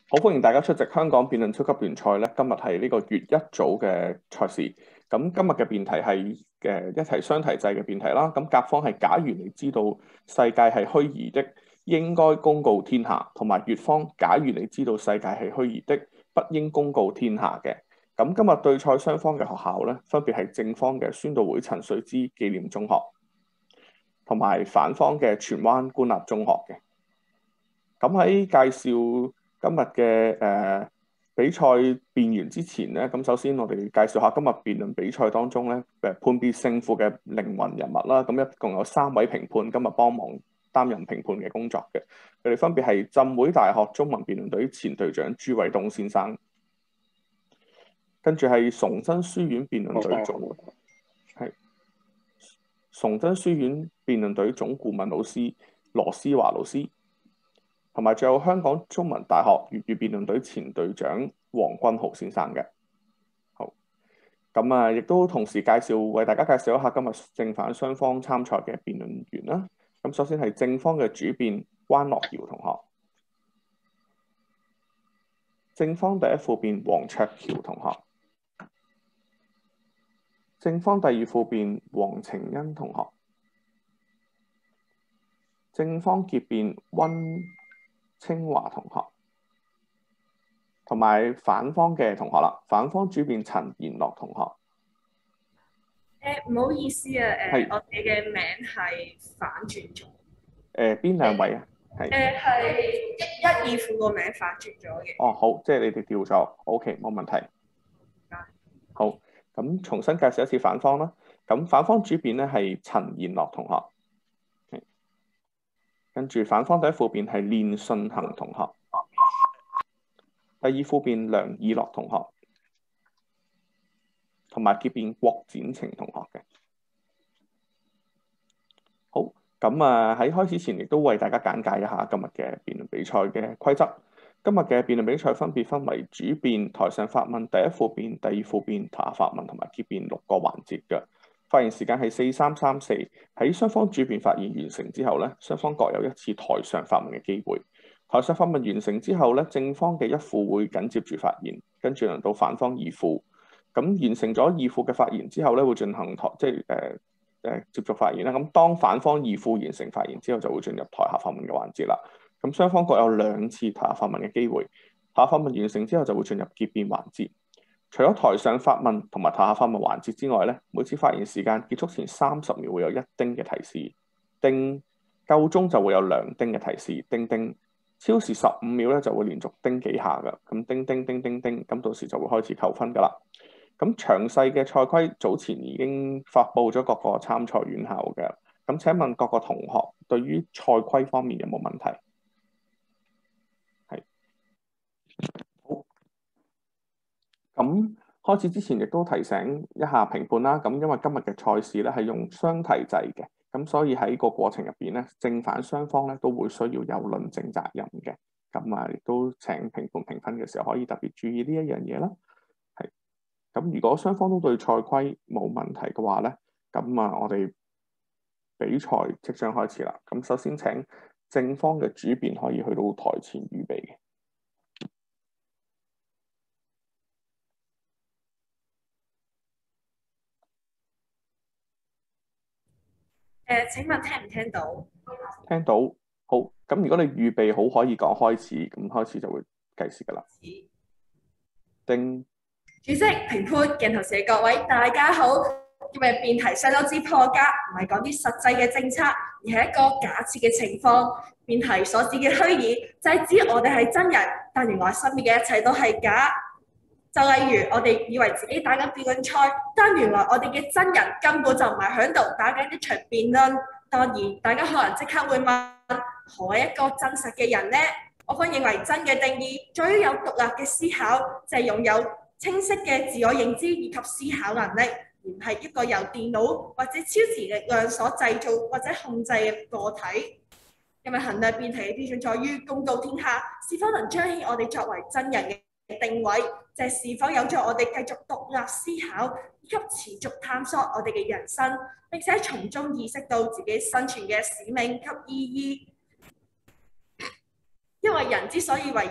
好歡迎大家出席香港辯論超級聯賽咧。今日係呢個月一組嘅賽事。咁今日嘅辯題係一題雙題制嘅辯題啦。咁甲方係假如你知道世界係虛擬的，應該公告天下；同埋乙方假如你知道世界係虛擬的，不應公告天下嘅。咁今日對賽雙方嘅學校咧，分別係正方嘅宣道會陳瑞之紀念中學，同埋反方嘅荃灣官立中學嘅。咁喺介紹今日嘅比賽辯完之前咧，咁首先我哋介紹下今日辯論比賽當中咧判別勝負嘅靈魂人物啦。咁一共有3位評判今日幫忙擔任評判嘅工作嘅，佢哋分別係浸會大學中文辯論隊前隊長朱偉東先生，跟住係崇真書院辯論隊總顧問老師羅思華老師。同埋仲有香港中文大學粵語辯論隊前隊長黃君豪先生嘅。好，咁亦都同時為大家介紹一下今日正反雙方參賽嘅辯論員啦。咁首先係正方嘅主辯關樂瑤同學，正方第一副辯黃卓橋同學，正方第二副辯黃晴欣同學，正方結辯溫清華同學，同埋反方嘅同學啦。反方主辯陳賢樂同學。 唔好意思啊，我哋嘅名係反轉咗。 邊兩位啊？ 係一二副個名反轉咗嘅。 哦，好，即係你哋調咗 ，OK， 冇問題。好，咁重新介紹一次反方啦。咁反方主辯咧係陳賢樂同學，跟住反方第一副辯係練信行同學，第二副辯梁以樂同學，同埋結辯郭展晴同學嘅。好，咁喺開始前亦都為大家簡介一下今日嘅辯論比賽嘅規則。今日嘅辯論比賽分別分為主辯、台上發問、第一副辯、第二副辯、台下發問同埋結辯6個環節嘅。發言時間係4-3-3-4。喺雙方主辯發言完成之後咧，雙方各有1次台上發問嘅機會。台上發問完成之後咧，正方嘅1副會緊接住發言，跟住輪到反方2副。咁完成咗2副嘅發言之後咧，會進行接續發言啦。咁當反方2副完成發言之後，就會進入台下發問嘅環節啦。咁雙方各有2次台下發問嘅機會。台下發問完成之後，就會進入結辯環節。除咗台上發問同埋台下發問環節之外咧，每次發言時間結束前30秒會有1叮嘅提示，叮夠鐘就會有2叮嘅提示，叮叮超時15秒咧就會連續叮幾下㗎。咁叮叮叮叮叮，咁到時就會開始扣分㗎啦。咁詳細嘅賽規早前已經發布咗各個參賽院校嘅。咁請問各個同學對於賽規方面有冇問題？係好。咁開始之前亦都提醒一下評判啦。咁因為今日嘅賽事咧係用雙題制嘅，咁所以喺個過程入邊咧，正反雙方咧都會需要有論證責任嘅。咁亦都請評判評分嘅時候可以特別注意呢一樣嘢啦。係。咁如果雙方都對賽規冇問題嘅話咧，咁我哋比賽即將開始啦。咁首先請正方嘅主辯可以去到台前預備嘅。 請問聽唔聽到？ 聽到。好，咁如果你預備好可以講開始，咁開始就會計時㗎啦。叮。 主席、評判、鏡頭前嘅各位，大家好。今日辯題相當之破格，唔係講啲實際嘅政策，而係一個假設嘅情況。辯題所指嘅虛擬，就係指我哋係真人，但原來身邊嘅一切都係假。就例如我哋以為自己打緊辯論賽，但原來我哋嘅真人根本就唔係喺度打緊一場辯論。當然，大家可能即刻會問：何謂一個真實嘅人呢？我方認為真嘅定義，在於有獨立嘅思考，就係擁有清晰嘅自我認知以及思考能力，而唔係一個由電腦或者超時力量所製造或者控制嘅個體。因為衡量辯題嘅標準在於公告天下，是否能彰顯我哋作為真人嘅定位，就係是否有助我哋繼續獨立思考，以及持續探索我哋嘅人生，並且從中意識到自己生存嘅使命及意義。因為人之所以為人，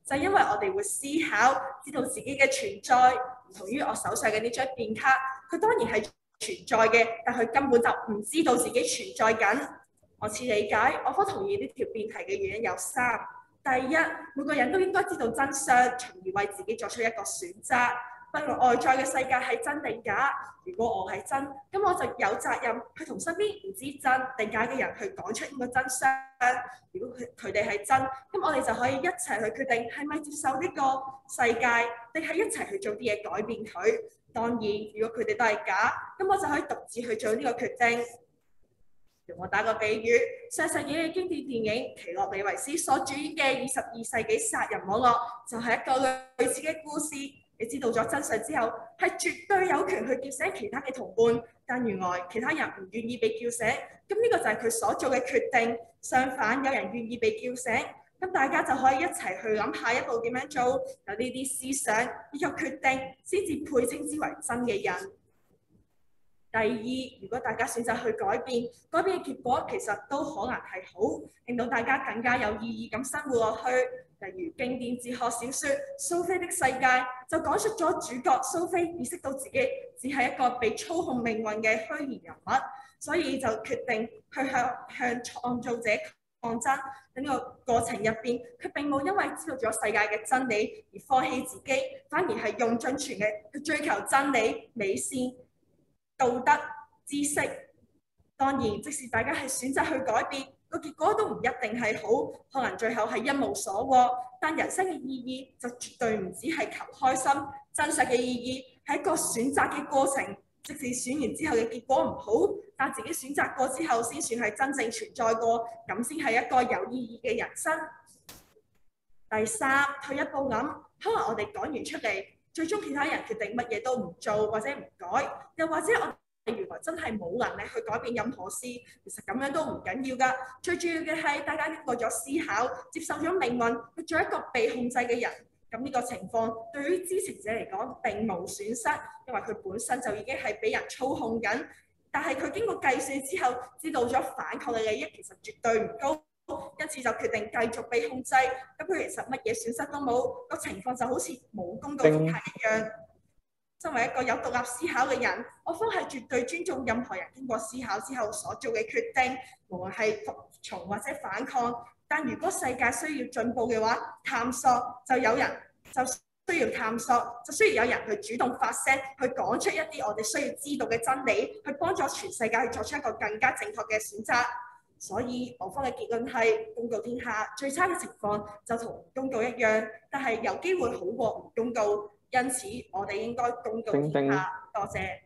就係因為我哋會思考，知道自己嘅存在，唔同於我手上嘅呢張便卡，佢當然係存在嘅，但佢根本就唔知道自己存在緊。我似理解，我方同意呢條辯題嘅原因有三：第一，每個人都應該知道真相，從而為自己作出一個選擇。不論外在嘅世界係真定假，如果我係真，咁我就有責任去同身邊唔知真定假嘅人去講出呢個真相。如果佢哋係真，咁我哋就可以一齊去決定係咪接受呢個世界，定係一齊去做啲嘢改變佢。當然，如果佢哋都係假，咁我就可以獨自去做呢個決定。容我打個比喻，上世紀嘅經典電影《奇洛李維斯》所主演嘅22世紀殺人網絡，就係一個類似嘅故事。你知道咗真相之後，係絕對有權去叫醒其他嘅同伴，但原來其他人唔願意被叫醒，咁呢個就係佢所做嘅決定。相反，有人願意被叫醒，咁大家就可以一齊去諗下一步點樣做，有呢啲思想呢個決定，先至配稱之為真嘅人。第二，如果大家選擇去改變嘅結果其實都可能係好，令到大家更加有意義咁生活落去。例如經典哲學小說《蘇菲的世界》就講述咗主角蘇菲意識到自己只係一個被操控命運嘅虛擬人物，所以就決定去向創造者抗爭。喺呢個過程入邊，佢並冇因為知道咗世界嘅真理而放棄自己，反而係用盡全力去追求真理、美善、道德、知識。當然，即使大家係選擇去改變，個結果都唔一定係好，可能最後係一無所獲。但人生嘅意義就絕對唔止係求開心，真實嘅意義係一個選擇嘅過程。即使選完之後嘅結果唔好，但自己選擇過之後先算係真正存在過，咁先係一個有意義嘅人生。第三，退一步諗，可能我哋講完出嚟，最終其他人決定乜嘢都唔做或者唔改，又或者我原來真係冇能力去改變任何事，其實咁樣都唔緊要㗎。最主要嘅係大家經過咗思考，接受咗命運，去做一個被控制嘅人。咁呢個情況對於知情者嚟講並無損失，因為佢本身就已經係俾人操控緊。但係佢經過計算之後，知道咗反抗嘅利益其實絕對唔高，因此就決定繼續被控制。咁佢其實乜嘢損失都冇，個情況就好似冇公告天下一樣。身為一個有獨立思考嘅人，我方係絕對尊重任何人經過思考之後所做嘅決定，無論係服從或者反抗。但如果世界需要進步嘅話，探索就有人就需要探索，就需要有人去主動發聲，去講出一啲我哋需要知道嘅真理，去幫助全世界去作出一個更加正確嘅選擇。所以我方嘅結論係公告天下，最差嘅情況就同公告一樣，但係有機會好過唔公告。因此，我哋應該公告天下。多謝。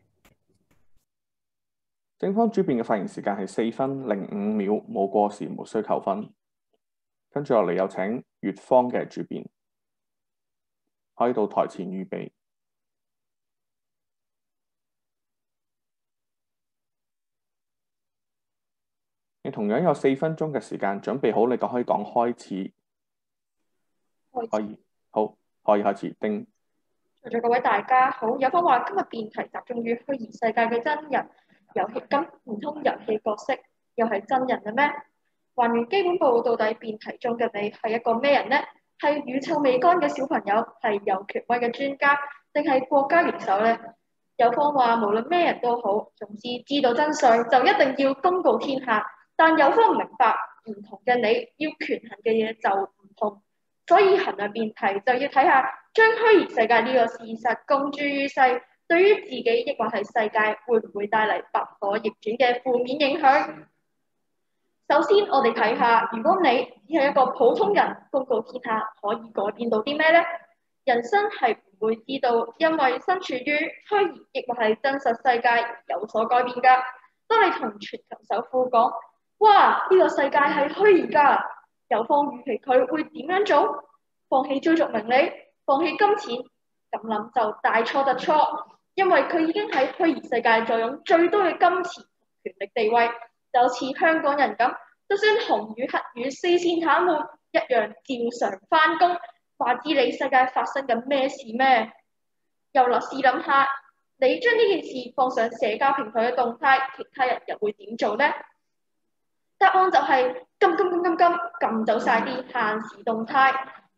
正方主辯嘅發言時間係4分05秒，冇過時，無需扣分。跟住落嚟有請乙方嘅主辯，可以到台前預備。你同樣有4分鐘嘅時間，準備好你就可以講開始。可以，好，可以開始。丁。 在座各位大家好，有方話今日辯題集中於虛擬世界嘅真人遊戲，咁唔通遊戲角色又係真人嘅咩？還原基本步，到底辯題中嘅你係一個咩人呢？係乳臭未乾嘅小朋友，係有權威嘅專家，定係國家元首呢？有方話無論咩人都好，總之知道真相就一定要公告天下，但有方唔明白，唔同嘅你要權衡嘅嘢就唔同，所以衡量辯題就要睇下將虛擬世界呢個事實公諸於世，對於自己抑或係世界會唔會帶嚟不可逆轉嘅負面影響？首先，我哋睇下，如果你只係一個普通人，公告天下可以改變到啲咩呢？人生係唔會知道，因為身處於虛擬亦或係真實世界而有所改變㗎。當你同全球首富講：哇，呢個世界係虛擬㗎，有方預期佢會點樣做？放棄追逐名利，放棄金錢，咁諗就大錯特錯，因為佢已經喺虛擬世界坐擁最多嘅金錢、權力、地位。就似香港人咁，就算紅雨黑雨四線癱瘓，一樣照常返工。話知你世界發生緊咩事咩？又落試諗下，你將呢件事放上社交平台嘅動態，其他人又會點做呢？答案就係撳走晒啲限時動態。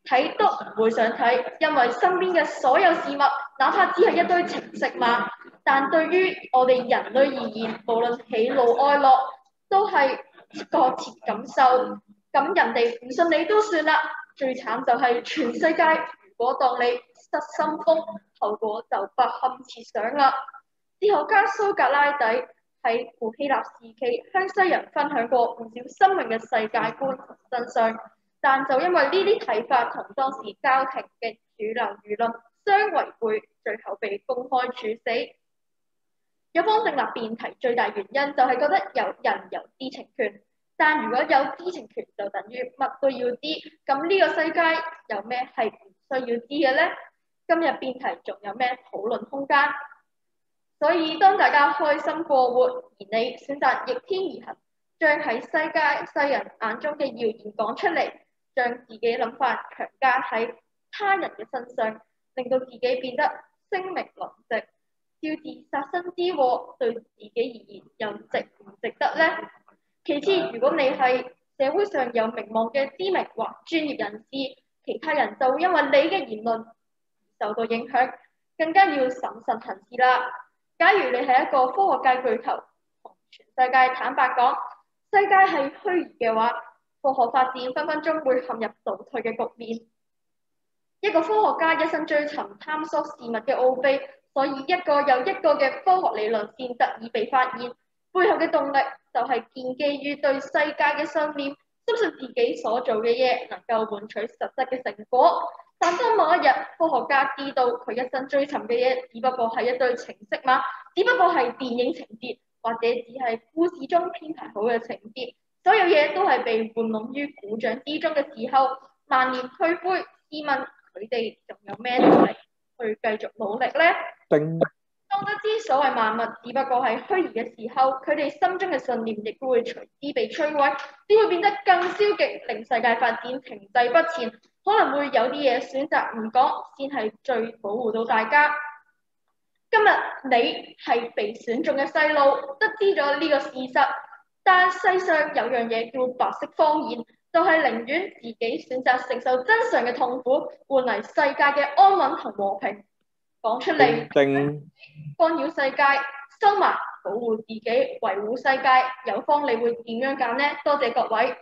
睇都唔會想睇，因為身邊嘅所有事物，哪怕只係一堆程式碼，但對於我哋人類而言，無論喜怒哀樂，都係個切感受。咁人哋唔信你都算啦，最慘就係全世界如果當你失心瘋，後果就不堪設想啦。哲學家蘇格拉底喺古希臘時期向世人分享過唔少生命嘅世界觀同真相，但就因為呢啲睇法同當時教廷嘅主流輿論相違背，最後被公開處死。有方訂立辯題最大原因就係覺得有人有知情權，但如果有知情權就等於乜都要知，咁呢個世界有咩係唔需要知嘅呢？今日辯題仲有咩討論空間？所以當大家開心過活，而你選擇逆天而行，將喺世人眼中嘅謠言講出嚟，將自己諗法強加喺他人嘅身上，令到自己變得聲名狼藉，招致殺身之禍，對自己而言又值唔值得呢？其次，如果你係社會上有名望嘅知名或專業人士，其他人就會因為你嘅言論受到影響，更加要審慎行事啦。假如你係一個科學界巨頭，同全世界坦白講，世界係虛擬嘅話，科學發展分分鐘會陷入倒退嘅局面。一個科學家一生追尋探索事物嘅奧秘，所以一個又一個嘅科學理論先得以被發現。背後嘅動力就係建基於對世界嘅信念，相信自己所做嘅嘢能夠換取實質嘅成果。但當某一日科學家知道佢一生追尋嘅嘢只不過係一對程式碼，只不過係電影情節，或者只係故事中編排好嘅情節，所有嘢都係被玩弄於股掌之中嘅時候，萬念俱灰。試問佢哋仲有咩能力去繼續努力呢？當得知所謂萬物只不過係虛擬嘅時候，佢哋心中嘅信念亦都會隨之被摧毀，只會變得更消極，令世界發展停滯不前。可能會有啲嘢選擇唔講，先係最保護到大家。今日你係被選中嘅細路，得知咗呢個事實，但世上有樣嘢叫白色謊言，就係寧願自己選擇承受真相嘅痛苦，換嚟世界嘅安穩同和平。講出嚟，干擾世界，收埋保護自己，維護世界。有方你會點樣揀呢？多謝各位。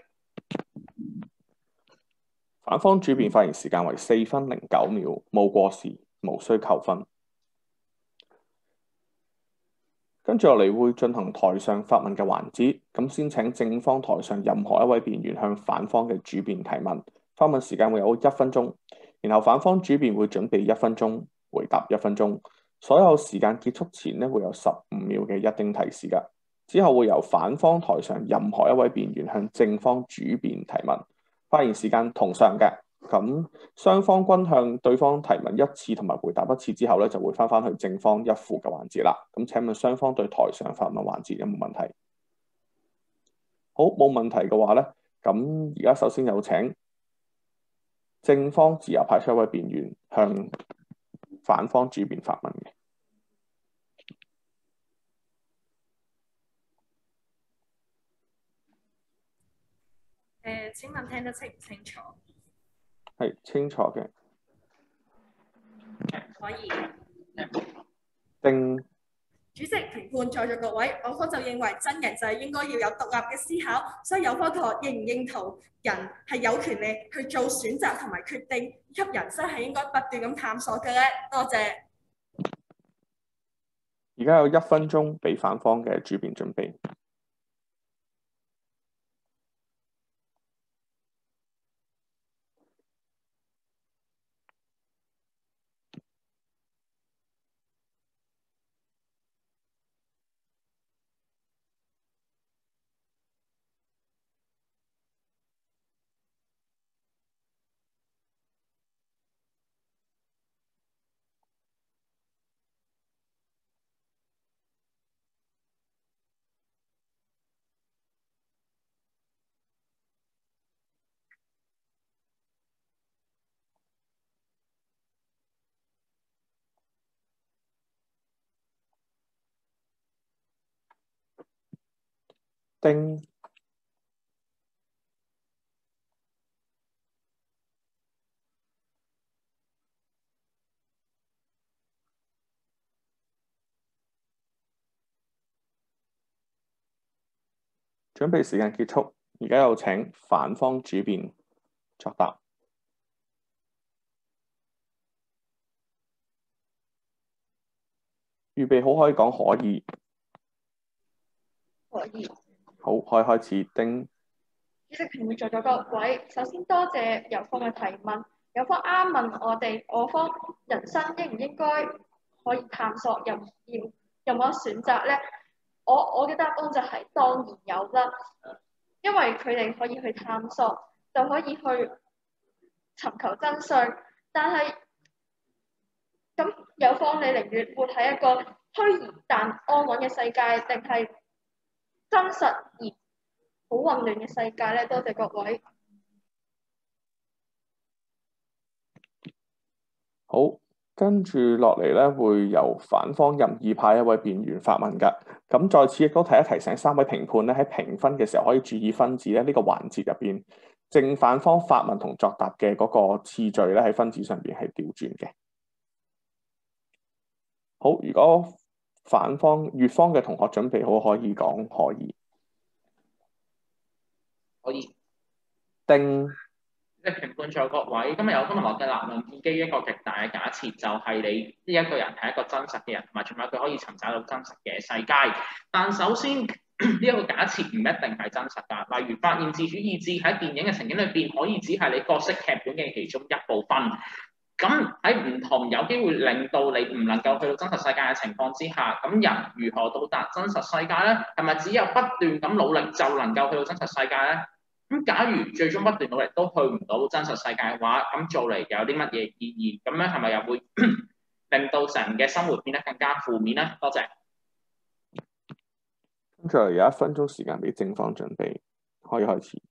反方主辯發言時間為4分09秒，無過時，無需扣分。跟住落嚟會進行台上發問嘅環節，咁先請正方台上任何一位辯員向反方嘅主辯提問，發問時間會有1分鐘，然後反方主辯會準備1分鐘，回答1分鐘。所有時間結束前會有15秒嘅一丁提示㗎。之後會由反方台上任何一位辯員向正方主辯提問，發言時間同上嘅。咁雙方均向對方提問1次同埋回答1次之後就會翻去正方一副嘅環節啦。咁請問雙方對台上發問環節有冇問題？好，冇問題嘅話呢，咁而家首先有請正方自由派出一位辯員向反方主辯發問嘅。 請問聽得清唔清楚？ 係清楚嘅。 可以。主席評判在座各位，我方就認為真人就係應該要有獨立嘅思考，所以有方同學認唔認同人係有權利去做選擇同埋決定，以及人生係應該不斷咁探索嘅咧？多謝。 而家有1分鐘俾反方嘅主辯準備。叮。 準備時間結束，而家有請反方主辯作答。預備好可以講可以。 可以。 好，可以開始。丁。 主席評判在座各位，首先多謝有方嘅提問。有方啱問我方人生應唔應該可以探索任何選擇咧？我嘅答案就係當然有啦，因為佢哋可以去探索，就可以去尋求真相。但係咁有方，你寧願活喺一個虛擬但安穩嘅世界，定係真實而好混亂嘅世界咧？多謝各位。 好，跟住落嚟咧，會由反方任意派一位辯員發問㗎。咁在此亦都提醒三位評判咧，喺評分嘅時候可以注意分子咧，呢個環節入邊正反方發問同作答嘅嗰個次序咧，喺分子上邊係調轉嘅。好，如果反方乙方嘅同學準備好，可以講可以。 可以。 丁。 即係評判在各位，今日有同學嘅立論建基於一個極大嘅假設，就係你呢一個人係一個真實嘅人，同埋仲有佢可以尋找到真實嘅世界。但首先呢一個假設唔一定係真實㗎。例如發現自主意志喺電影嘅情景裏邊，可以只係你角色劇本嘅其中一部分。咁喺唔同有機會令到你唔能夠去到真實世界嘅情況之下，咁人如何到達真實世界咧？係咪只有不斷咁努力就能夠去到真實世界咧？咁假如最終不斷努力都去唔到真實世界嘅話，咁做嚟有啲乜嘢意義？咁樣係咪又會令到人嘅生活變得更加負面咧？多謝。 跟住有1分鐘時間俾正方準備，可以開始。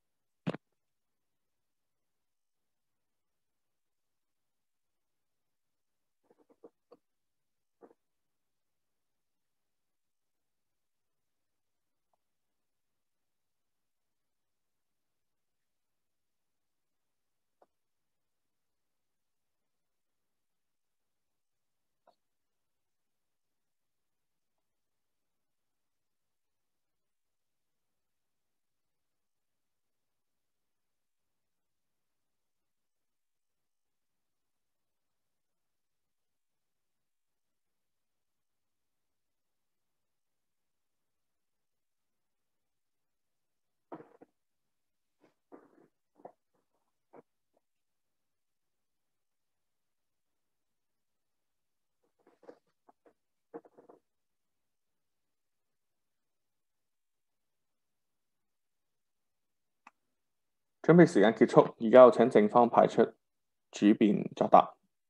準備時間結束，而家有請正方派出主辯作答。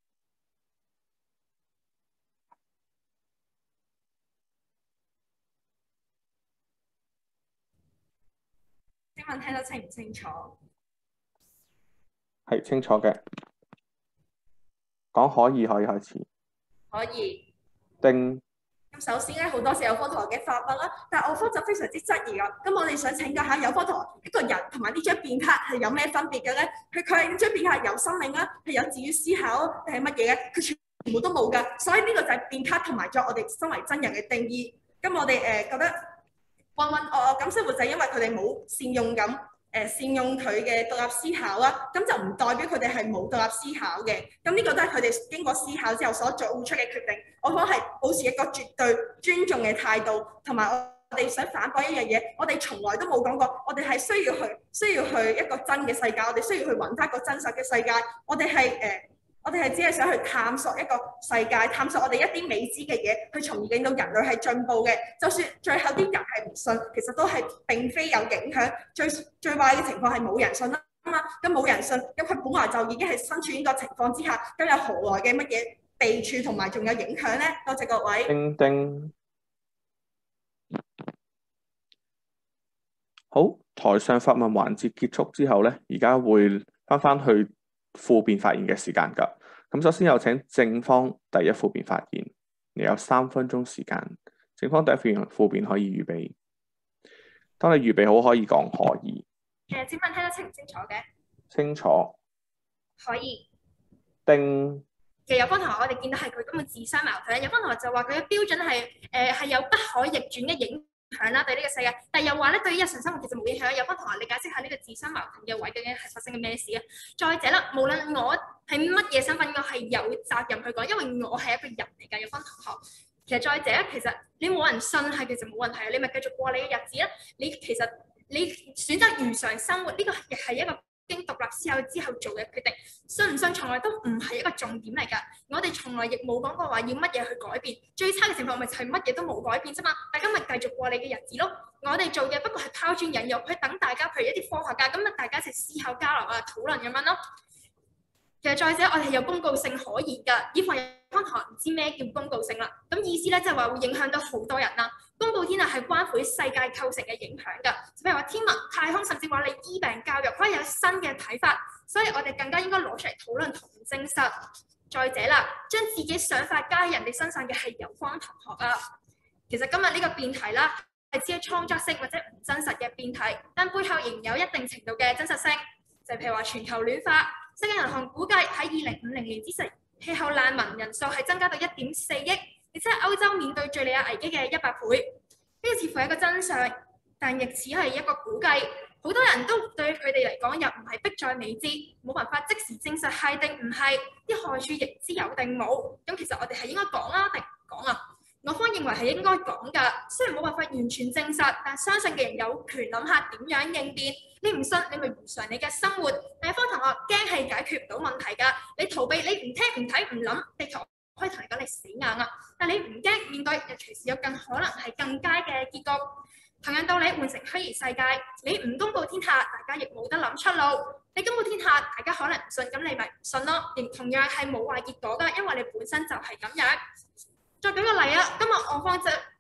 請問聽得清唔清楚？ 係清楚嘅，講可以開始。 可以。 丁。 咁首先咧，好多謝有方同學嘅發問啦，但係我方就非常之質疑啊。咁我哋想請教下有方同學，一個人同埋呢張便卡係有咩分別嘅咧？佢呢張便卡係有生命啦，係有自主思考定係乜嘢嘅？佢全部都冇㗎，所以呢個就係便卡同埋咗我哋身為真人嘅定義。咁我哋覺得渾渾噩噩咁生活就係因為佢哋冇善用佢嘅獨立思考啦，咁就唔代表佢哋係冇獨立思考嘅。咁呢個都係佢哋經過思考之後所做出嘅決定。我方係保持一個絕對尊重嘅態度，同埋我哋想反駁一樣嘢，我哋從來都冇講過，我哋係需要去一個真嘅世界，我哋需要去揾翻一個真實嘅世界。我哋係只係想去探索一個世界，探索我哋一啲未知嘅嘢，去從而令到人類係進步嘅。就算最後啲人係唔信，其實都係並非有影響。最壞嘅情況係冇人信啦嘛。咁冇人信，咁佢本來就已經係身處呢個情況之下，咁有何來嘅乜嘢弊處同埋仲有影響咧？多謝各位。 丁丁。好，台上發問環節結束之後咧，而家會翻去副辯發言嘅時間㗎。咁首先有請正方第一副辯發言，你有3分鐘時間。正方第一副辯可以預備。當你預備好，可以講可以。 請問聽得清唔清楚嘅？ 清楚。 可以。 丁。 其實有方同學，我哋見到係佢咁嘅自相矛盾。有方同學就話佢嘅標準係有不可逆轉嘅影響啦，對呢個世界，但係又話咧對於日常生活其實冇影響。有幫同學你解釋下呢個自相矛盾嘅位究竟係發生緊咩事啊？再者啦，無論我係乜嘢身份，我係有責任去講，因為我係一個人嚟㗎。有幫同學，其實再者，其實你冇人信係其實冇問題，你咪繼續過你嘅日子啦。你選擇如常生活，呢個亦係一個經獨立思考之後做嘅決定，信唔信從來都唔係一個重點嚟㗎。我哋從來亦冇講過話要乜嘢去改變，最差嘅情況咪就係乜嘢都冇改變啫嘛。大家咪繼續過你嘅日子咯。我哋做嘅不過係拋磚引玉，去等大家譬如一啲科學家咁啊，大家一齊思考交流啊、討論咁樣咯。其實再者，我哋係有公告性可言㗎，以防有同學唔知咩叫公告性啦。咁意思咧就係話會影響到好多人啦。公告天啊係關乎世界構成嘅影響㗎，譬如話天文、太空，甚至話你醫病教育可以有新嘅睇法，所以我哋更加應該攞出嚟討論同證實。再者啦，將自己想法加喺人哋身上嘅係有方同學啊。其實今日呢個辯題啦係只係創作性或者唔真實嘅辯題，但背後仍有一定程度嘅真實性。就譬如話全球暖化，世界銀行估計喺2050年之時，氣候難民人數係增加到1.4億。亦即係歐洲面對敍利亞危機嘅100倍，呢個似乎係一個真相，但亦只係一個估計。好多人都對佢哋嚟講又唔係迫在眉睫，冇辦法即時證實係定唔係，啲害處亦知有定冇。咁其實我哋係應該講啦定唔講啊？我方認為係應該講㗎，雖然冇辦法完全證實，但相信嘅人有權諗下點樣應變。你唔信，你咪如常你嘅生活。但係方同學驚係解決唔到問題㗎，你逃避，你唔聽唔睇唔諗，地球可以同你講你死硬啊！但你唔驚面對，又隨時有更可能係更佳嘅結局。同樣道理，換成虛擬世界，你唔公佈天下，大家亦冇得諗出路；你公佈天下，大家可能唔信，咁你咪唔信咯。亦同樣係冇壞結果㗎，因為你本身就係咁樣。再舉個例啊，今日我方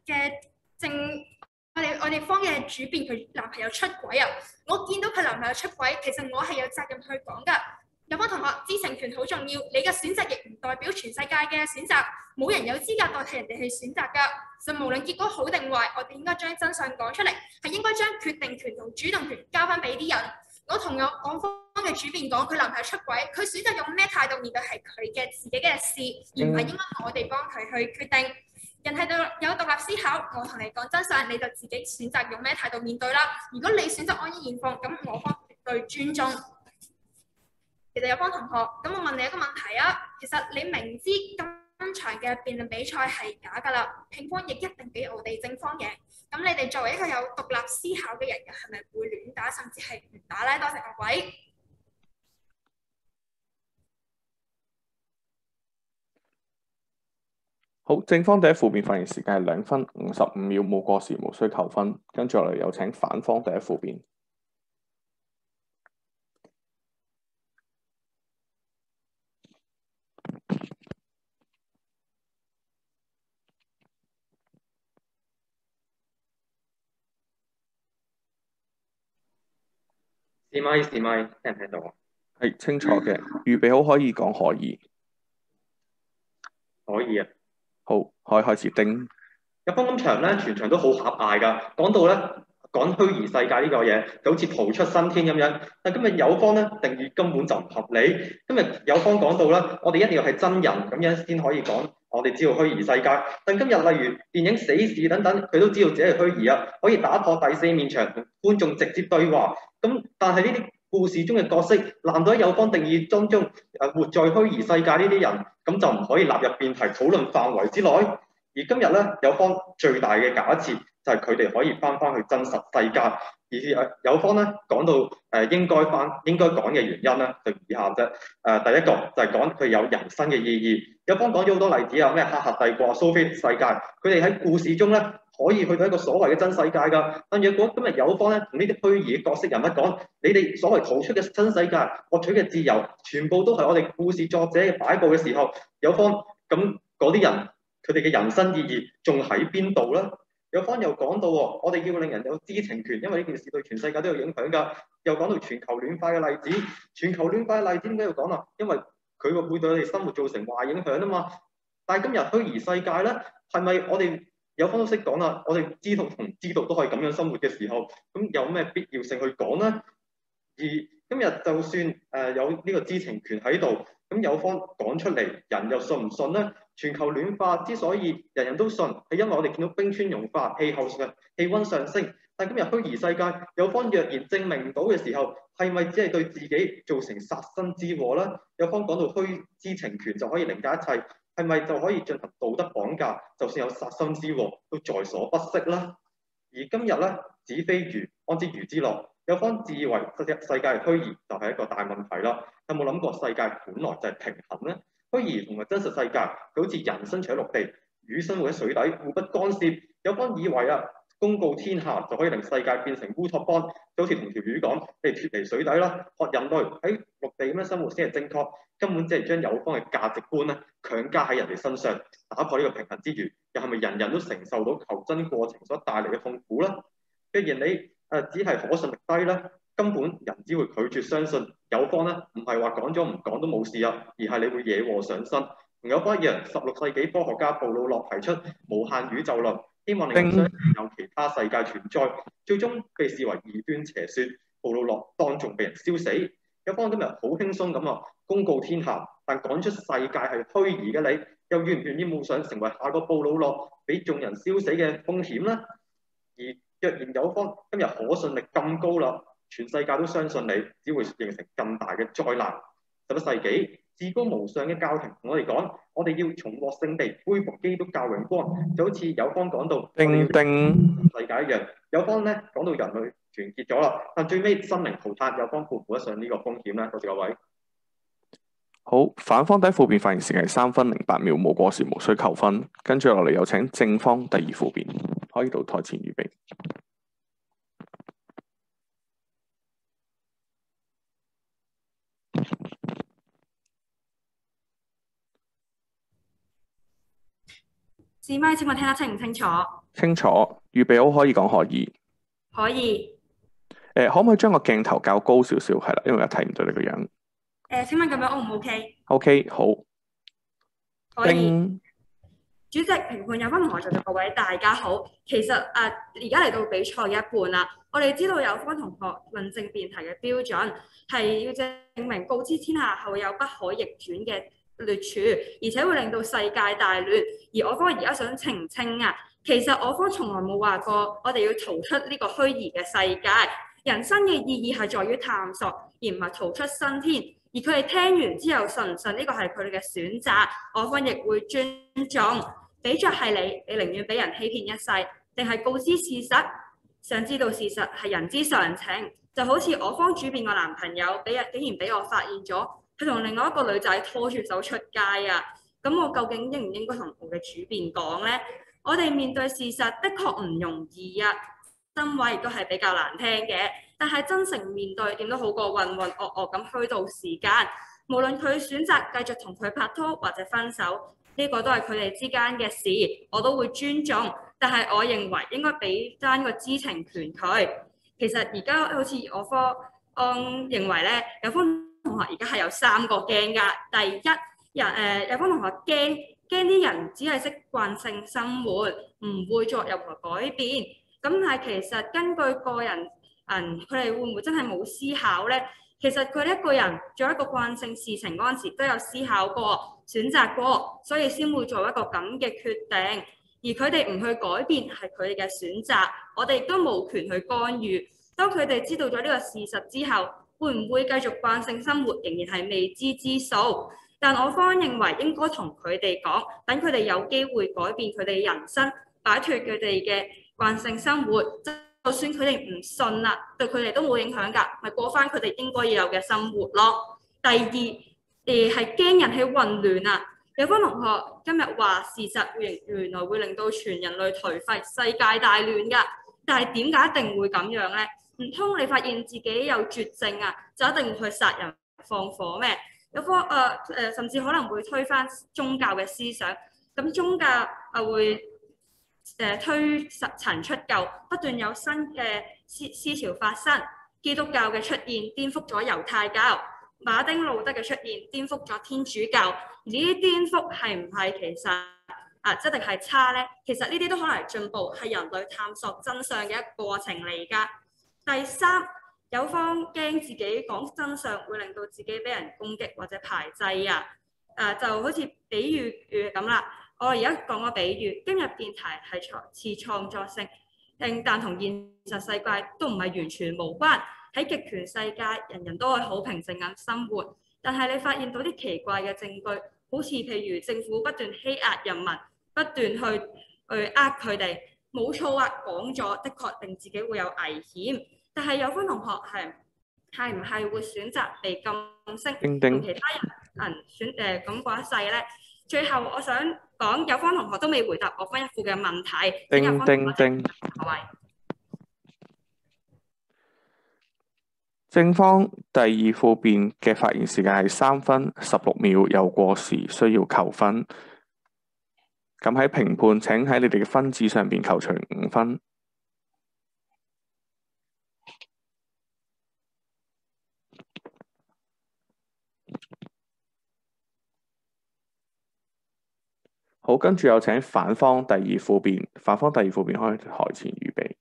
我哋方嘅主辯佢男朋友出軌啊，我見到佢男朋友出軌，其實我係有責任去講㗎。有班同學知情權好重要，你嘅選擇亦唔代表全世界嘅選擇，冇人有資格代替人哋去選擇㗎。就無論結果好定壞，我哋應該將真相講出嚟，係應該將決定權同主動權交翻俾啲人。我同我方嘅主辯講，佢男朋友出軌，佢選擇用咩態度面對係佢嘅自己嘅事，而唔係應該我哋幫佢去決定。人係有獨立思考，我同你講真相，你就自己選擇用咩態度面對啦。如果你選擇安於現況，咁我方絕對尊重。其實有幫同學，咁我問你一個問題啊，其實你明知今場嘅辯論比賽係假㗎啦，評判亦一定俾我哋正方贏，咁你哋作為一個有獨立思考嘅人，係咪會亂打，甚至係唔打咧？多謝各位。 好，正方第一副辯發言時間係2分55秒，冇過時，無需扣分。跟住落嚟有請反方第一副辯。 試咪，聽唔聽到啊？ 係清楚嘅，預備好可以講可以。 可以啊。 好，可以開始叮。 入方今場咧，全場都好狹隘㗎。講到咧，講虛擬世界呢個嘢，就好似逃出生天咁樣。但今日有方咧定義根本就唔合理。今日有方講到咧，我哋一定要係真人咁樣先可以講，我哋知道虛擬世界。但今日例如電影死侍等等，佢都知道自己係虛擬啊，可以打破第四面牆，同觀眾直接對話。咁但係呢啲故事中嘅角色，難道喺有方定義當中活在虛擬世界呢啲人，咁就唔可以納入辯題討論範圍之內？而今日咧，有方最大嘅假設就係佢哋可以翻去真實世界。而有方咧講到應該講嘅原因咧，就以下啫。第一個就係講佢有人生嘅意義。有方講咗好多例子啊，咩黑客帝國、蘇菲世界，佢哋喺故事中咧可以去到一個所謂嘅真世界㗎。但若果今日有方咧同呢啲虛擬角色人物講，你哋所謂逃出嘅真世界、獲取嘅自由，全部都係我哋故事作者嘅擺佈嘅時候，有方咁嗰啲人佢哋嘅人生意義仲喺邊度咧？有方又講到喎，我哋要令人有知情權，因為呢件事對全世界都有影響㗎。又講到全球暖化嘅例子，全球暖化嘅例子點解要講啊？因為佢會對我哋生活造成壞影響啊嘛。但係今日虛擬世界咧，係咪我哋有方都識講啦？我哋知道同唔知道都可以咁樣生活嘅時候，咁有咩必要性去講咧？而今日就算有呢個知情權喺度，咁有方講出嚟，人又信唔信咧？ 全球暖化之所以人人都信，係因為我哋見到冰川融化、氣温上升。但今日虛擬世界有方若然證明唔到嘅時候，係咪只係對自己造成殺身之禍呢？有方講到虛知情權就可以凌駕一切，係咪就可以進行道德綁架？就算有殺身之禍，都在所不惜啦。而今日咧，子非魚，安知魚之樂？有方自以為世界係虛擬，就係一個大問題啦。有冇諗過世界本來就係平衡呢？虛擬同埋真實世界，佢好似人身處喺陸地，魚生活喺水底，互不干涉。有方以為公告天下就可以令世界變成烏托邦，就好似同條魚講：你脫離水底啦，學人類喺陸地咁樣生活先係正確。根本只係將有方嘅價值觀咧強加喺人哋身上，打破呢個平衡之餘，又係咪人人都承受到求真過程所帶嚟嘅痛苦咧？既然你只係可信力低咧，根本人只會拒絕相信有方咧，唔係話講咗唔講都冇事啊，而係你會惹禍上身。同有方一樣，16世紀科學家布魯諾提出無限宇宙論，希望令人相信有其他世界存在，最終被視為異端邪説。布魯諾當眾被人燒死。有方今日好輕鬆咁公告天下，但講出世界係虛擬嘅你，又願唔願意冒上成為下個布魯諾，俾眾人燒死嘅風險呢？而若然有方今日可信力咁高啦，全世界都相信你，只會形成更大嘅災難。11世紀至高無上嘅教廷同我哋講，我哋要重獲聖地，恢復基督教榮光，就好似有方講到世界一樣。有方咧講到人類團結咗啦，但最尾生靈塗炭，有方負唔負得上呢個風險咧？多謝各位。 好，反方第一副辯發言時間係3分08秒，冇過時，無需扣分。跟住落嚟有請正方第二副辯，可以到台前預備。 試咪，請問聽得清唔清楚？ 清楚，預備好可以講可以。 可以。 可唔可以將個鏡頭較高少少？係啦，因為我睇唔到你個樣。 請問咁樣 O 唔 OK？OK， 好。 可以。主席、評判有方同學在座各位大家好。其實而家嚟到比賽嘅一半啦，我哋知道有方同學論證辯題嘅標準係要證明告知天下後有不可逆轉嘅劣處，而且會令到世界大亂。而我方而家想澄清其實我方從來冇話過我哋要逃出呢個虛擬嘅世界。人生嘅意義係在於探索，而唔係逃出生天。而佢哋聽完之後信唔信呢個係佢哋嘅選擇，我方亦會尊重。比作係你寧願俾人欺騙一世，定係告知事實？想知道事實係人之常情。就好似我方主辯個男朋友竟然俾我發現咗，佢同另外一個女仔拖住手出街咁我究竟應唔應該同我嘅主辯講呢？我哋面對事實的確唔容易真話亦都係比較難聽嘅，但係真誠面對點都好過渾渾噩噩咁虛度時間。無論佢選擇繼續同佢拍拖或者分手，呢個都係佢哋之間嘅事，我都會尊重。但係我認為應該俾翻個知情權佢。其實而家好似我科認為咧，有方同學而家係有3個驚㗎。第一，有方同學驚啲人只係識慣性生活，唔會作任何改變。咁但係其實根據個人佢哋會唔會真係冇思考咧？其實佢哋一個人做一個慣性事情嗰陣時都有思考過、選擇過，所以先會做一個咁嘅決定。而佢哋唔去改變係佢哋嘅選擇，我哋亦都冇權去干預。當佢哋知道咗呢個事實之後，會唔會繼續慣性生活仍然係未知之數。但我方認為應該同佢哋講，等佢哋有機會改變佢哋人生，擺脫佢哋嘅慣性生活。就算佢哋唔信啦，對佢哋都冇影響㗎，咪過翻佢哋應該要有嘅生活咯。第二，係驚人喺混亂有方同學今日話事實原來會令到全人類頹廢、世界大亂㗎，但係點解一定會咁樣咧？唔通你發現自己有絕症就一定會去殺人放火咩？有方甚至可能會推翻宗教嘅思想，咁宗教會推陳出舊，不斷有新嘅思潮發生。基督教嘅出現顛覆咗猶太教，馬丁路德嘅出現顛覆咗天主教。而呢啲顛覆係唔係其實一定係差呢？其實呢啲都可能係進步，係人類探索真相嘅一個過程嚟㗎。第三，有方驚自己講真相會令到自己俾人攻擊或者排擠就好似比喻咁啦。我而家講個比喻，今日辯題係似創作性，但同現實世界都唔係完全無關。喺極權世界，人人都係好平靜咁生活，但係你發現到啲奇怪嘅證據，好似譬如政府不斷欺壓人民，不斷去呃佢哋，冇錯啊，講咗的確令自己會有危險，但係有分同學係唔係會選擇被禁聲，同其他人咁過一世咧？最後我想講，有方同學都未回答我分一副嘅問題。各位， 正方第二副辯嘅發言時間係3分16秒，有過時需要扣分。咁喺評判，請喺你哋嘅分紙上邊扣除5分。好，跟住有請反方第二副辯，反方第二副辯可以台前預備。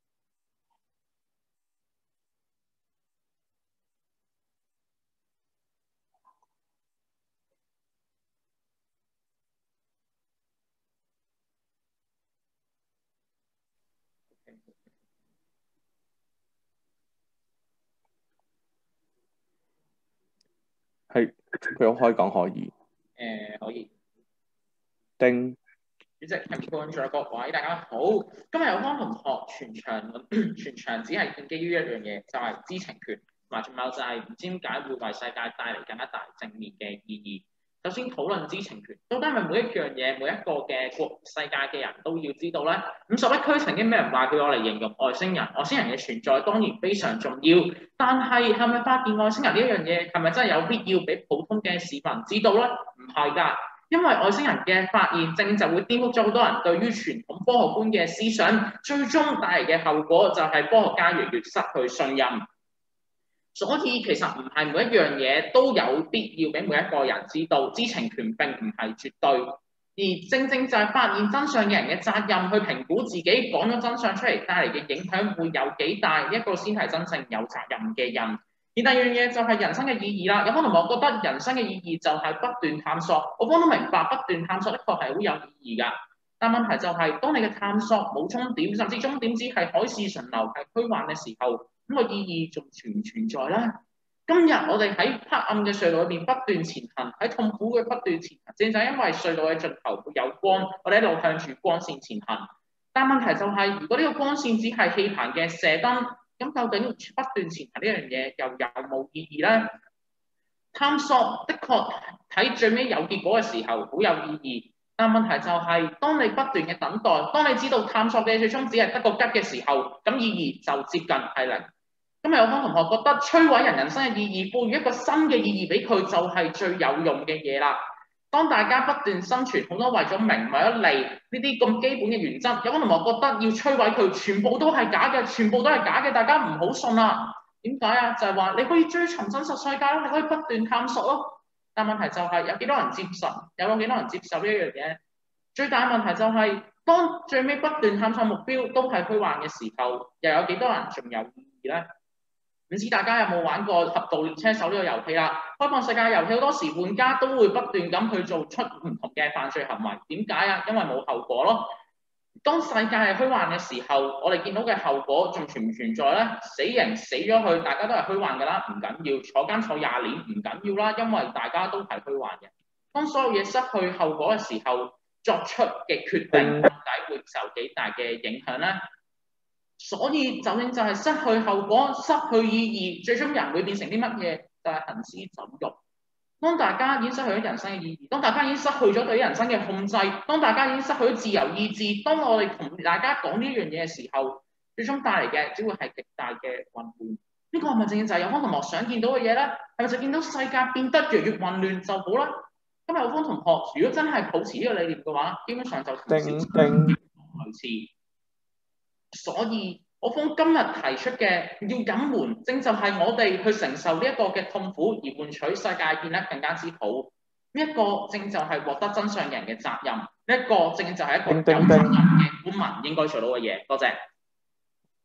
係，佢可以講可以。 可以。 丁主席、評判在各位，大家好。今日有方同學全場只係建基於一樣嘢，就係知情權，同埋仲有就係唔知點解會為世界帶嚟更加大正面嘅意義。首先討論知情權，到底係咪每一樣嘢、每一個嘅世界嘅人都要知道咧？51區曾經俾人話佢攞嚟形容外星人，外星人嘅存在當然非常重要，但係係咪發現外星人呢一樣嘢係咪真係有必要俾普通嘅市民知道咧？唔係㗎。因為外星人嘅發現正就會顛覆咗好多人對於傳統科學觀嘅思想，最終帶嚟嘅後果就係科學家越嚟越失去信任。所以其實唔係每一樣嘢都有必要俾每一個人知道，知情權並唔係絕對，而正就係發現真相嘅人嘅責任去評估自己講咗真相出嚟帶嚟嘅影響會有幾大，一個先係真正有責任嘅人。而第二樣嘢就係人生嘅意義啦。有方同學覺得人生嘅意義就係不斷探索，我方都明白不斷探索的確係好有意義㗎。但問題就係，當你嘅探索冇終點，甚至終點只係海市蜃樓係虛幻嘅時候，咁個意義仲存唔存在咧？今日我哋喺黑暗嘅隧道裏面不斷前行，喺痛苦嘅不斷前行，正就係因為隧道嘅盡頭會有光，我哋一路向住光線前行。但問題就係，如果呢個光線只係氣棚嘅射燈，咁究竟不斷前行呢樣嘢又有冇意義咧？探索的確喺最尾有結果嘅時候好有意義，但問題就係，當你不斷嘅等待，當你知道探索嘅最終只係得個吉嘅時候，咁意義就接近係零。今日有方同學覺得摧毀人生嘅意義，賦予一個新嘅意義俾佢，就係最有用嘅嘢啦。當大家不斷生存，好多為咗名、為咗利呢啲咁基本嘅原則，有方同學覺得要摧毀佢，全部都係假嘅，全部都係假嘅，大家唔好信啦。點解啊？就係話你可以追尋真實世界咯，你可以不斷探索咯。但問題就係有幾多人接受？有幾多人接受呢一樣嘢？最大嘅問題就係當最尾不斷探索目標都係虛幻嘅時候，又有幾多人仲有意義咧？唔知大家有冇玩過《俠盜獵車手》呢個遊戲啦？開放世界遊戲好多時玩家都會不斷咁去做出唔同嘅犯罪行為。點解啊？因為冇後果咯。當世界係虛幻嘅時候，我哋見到嘅後果仲存唔存在咧？死人死咗去，大家都係虛幻㗎啦，唔緊要。坐監坐20年唔緊要啦，因為大家都係虛幻嘅。當所有嘢失去後果嘅時候，作出嘅決定到底會受幾大嘅影響咧？所以就正就係失去後果、失去意義，最終人會變成啲乜嘢？就係行屍走肉。當大家已經失去咗人生嘅意義，當大家已經失去咗對人生嘅控制，當大家已經失去咗自由意志，當我哋同大家講呢樣嘢嘅時候，最終帶嚟嘅只會係極大嘅混亂。呢個係咪正正就係有方同學想見到嘅嘢咧？係咪就見到世界變得越嚟越混亂就好啦？今日有方同學如果真係保持呢個理念嘅話，基本上就同小類似。所以我方今日提出嘅要隱瞞，正就係我哋去承受呢一個嘅痛苦，而換取世界變得更加之好。呢一個正就係獲得真相嘅人嘅責任，呢一個正就係一個有責任嘅公民應該做到嘅嘢。多謝。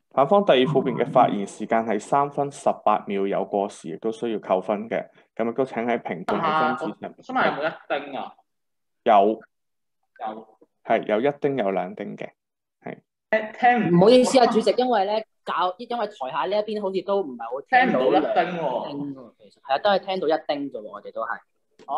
反方第二副辯嘅發言時間係3分18秒，有過時亦都需要扣分嘅。咁亦都請喺評判喺分子上面。 想問有冇一丁啊？ 有有。 有1丁有2丁嘅。 聽唔好意思啊，主席，因為台下呢一邊好似都唔係好聽唔到一兩丁喎。 丁喎，其實係啊，都係聽到1丁啫喎，我哋都係。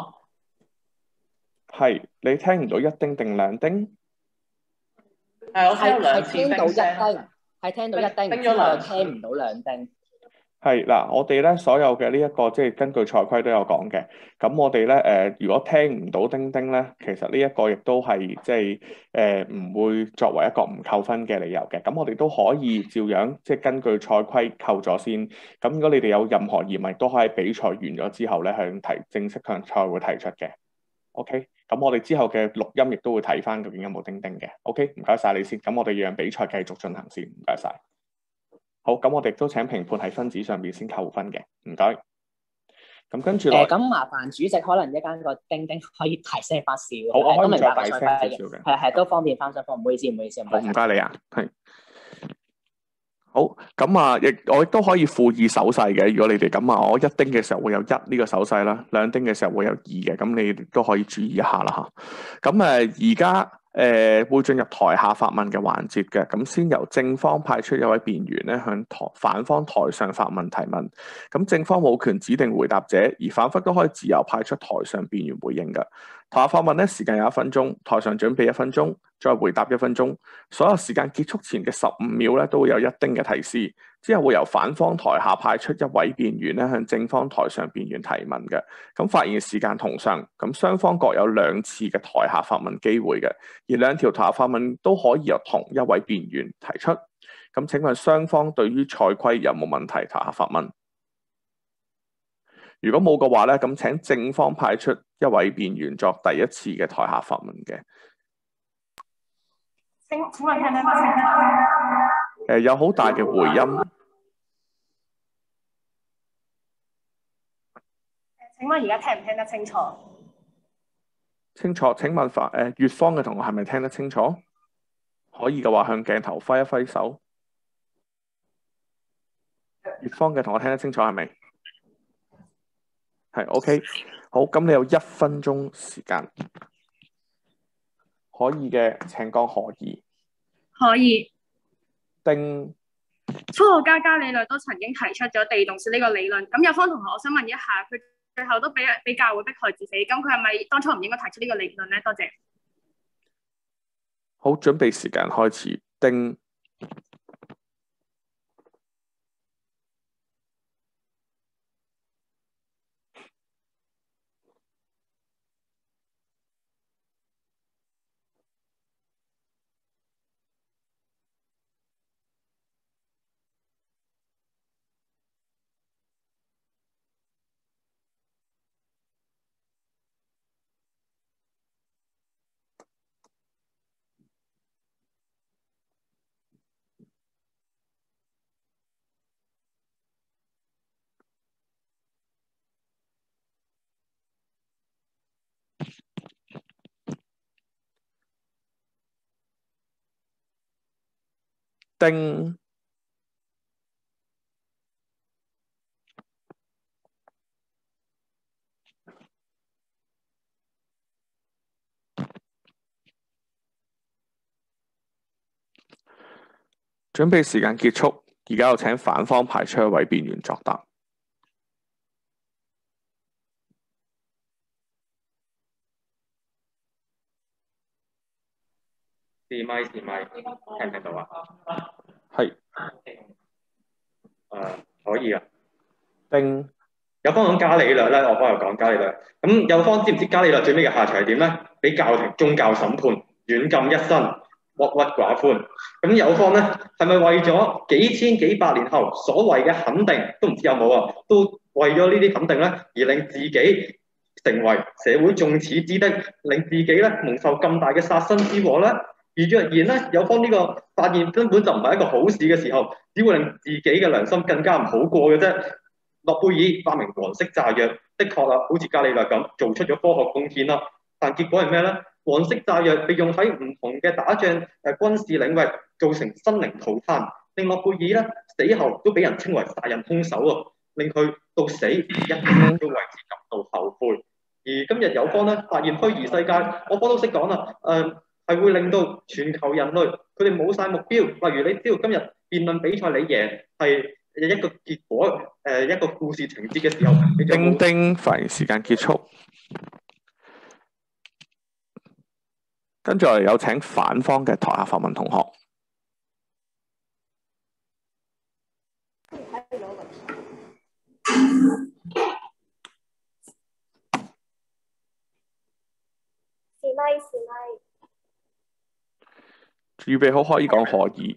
係你聽唔到1丁定2丁？ 係我聽到兩係次聽到1 丁聲。 丁，係聽到1丁， 叮咗兩次聽唔到2丁。 係嗱，我哋咧所有嘅呢一個即係根據賽規都有講嘅。咁我哋咧如果聽唔到丁丁咧，其實呢一個亦都係即係唔會作為一個唔扣分嘅理由嘅。咁我哋都可以照樣即係根據賽規扣咗先。咁如果你哋有任何疑問，都可以比賽完咗之後咧正式向賽會提出嘅。OK，咁我哋之後嘅錄音亦都會睇翻究竟有冇丁丁嘅。OK，唔該晒你先。咁我哋讓比賽繼續進行先。唔該晒。好，咁我哋都請評判喺分子上邊先扣分嘅，唔該。咁跟住咁麻煩主席可能一間個丁丁可以大聲發少。 好，我可以再都明白大聲少少嘅。 係都方便翻雙方，唔好意思。 好，唔該你啊，係。好，咁我亦都可以附議手勢嘅。如果你哋咁我1丁嘅時候會有1呢個手勢啦，2丁嘅時候會有2嘅，咁你都可以注意一下啦嚇。咁而家會進入台下發問嘅環節嘅，咁先由正方派出一位辯員咧向反方台上發問提問。咁正方冇權指定回答者，而反方都可以自由派出台上辯員回應嘅。台下發問咧時間有1分鐘，台上準備1分鐘，再回答1分鐘。所有時間結束前嘅15秒咧都會有1丁嘅提示，之後會由反方台下派出一位辯員咧向正方台上辯員提問嘅。咁發言時間同上，咁雙方各有2次嘅台下發問機會嘅，而2條台下發問都可以由同一位辯員提出。咁請問雙方對於賽規有冇問題？台下發問。如果冇嘅話咧，咁請正方派出一位辯員作第1次嘅台下發問嘅。 請問聽得清？ 有好大嘅回音。 請問而家聽唔聽得清楚？ 清楚。請問粵方嘅同學係咪聽得清楚？可以嘅話向鏡頭揮一揮手。粵方嘅同學聽得清楚係咪？係 OK。好，咁你有1分鐘時間。可以嘅請講可以。 可以。 丁。 科學家伽利略都曾經提出咗地動說呢個理論。咁有方同學，我想問一下，佢最後都俾教會迫害致死，咁佢係咪當初唔應該提出呢個理論咧？多謝。 好，準備時間開始。丁。丁。準備時間結束，而家有請反方派出一位辯員作答。 試咪，聽唔聽到啊？ 係。 可以啊。 丁。 有方講伽利略咧，我幫佢講伽利略。咁有方知唔知伽利略最尾嘅下場係點咧？俾教廷宗教審判，軟禁一生，鬱鬱寡歡。咁有方咧係咪為咗幾千幾百年後所謂嘅肯定都唔知有冇啊？都為咗呢啲肯定咧，而令自己成為社會眾矢之的，令自己咧蒙受咁大嘅殺身之禍咧？而若然咧有方呢個發現根本就唔係一個好事嘅時候，只會令自己嘅良心更加唔好過嘅啫。諾貝爾發明黃色炸藥，的確啦，好似伽利略咁做出咗科學貢獻啦。但結果係咩咧？黃色炸藥被用喺唔同嘅打仗軍事領域，造成生靈塗炭， 聖諾貝爾咧死後都俾人稱為殺人兇手喎，令佢到死一啲都為之感到後悔。而今日有方咧發現虛擬世界，我方都識講啦，係會令到全球人類佢哋冇晒目標。例如你知道今日辯論比賽你贏係一個結果，一個故事情節嘅時候，你就叮叮，發言時間結束。跟住我哋有請反方嘅台下發問同學。 試咪。 預備好可以講可以。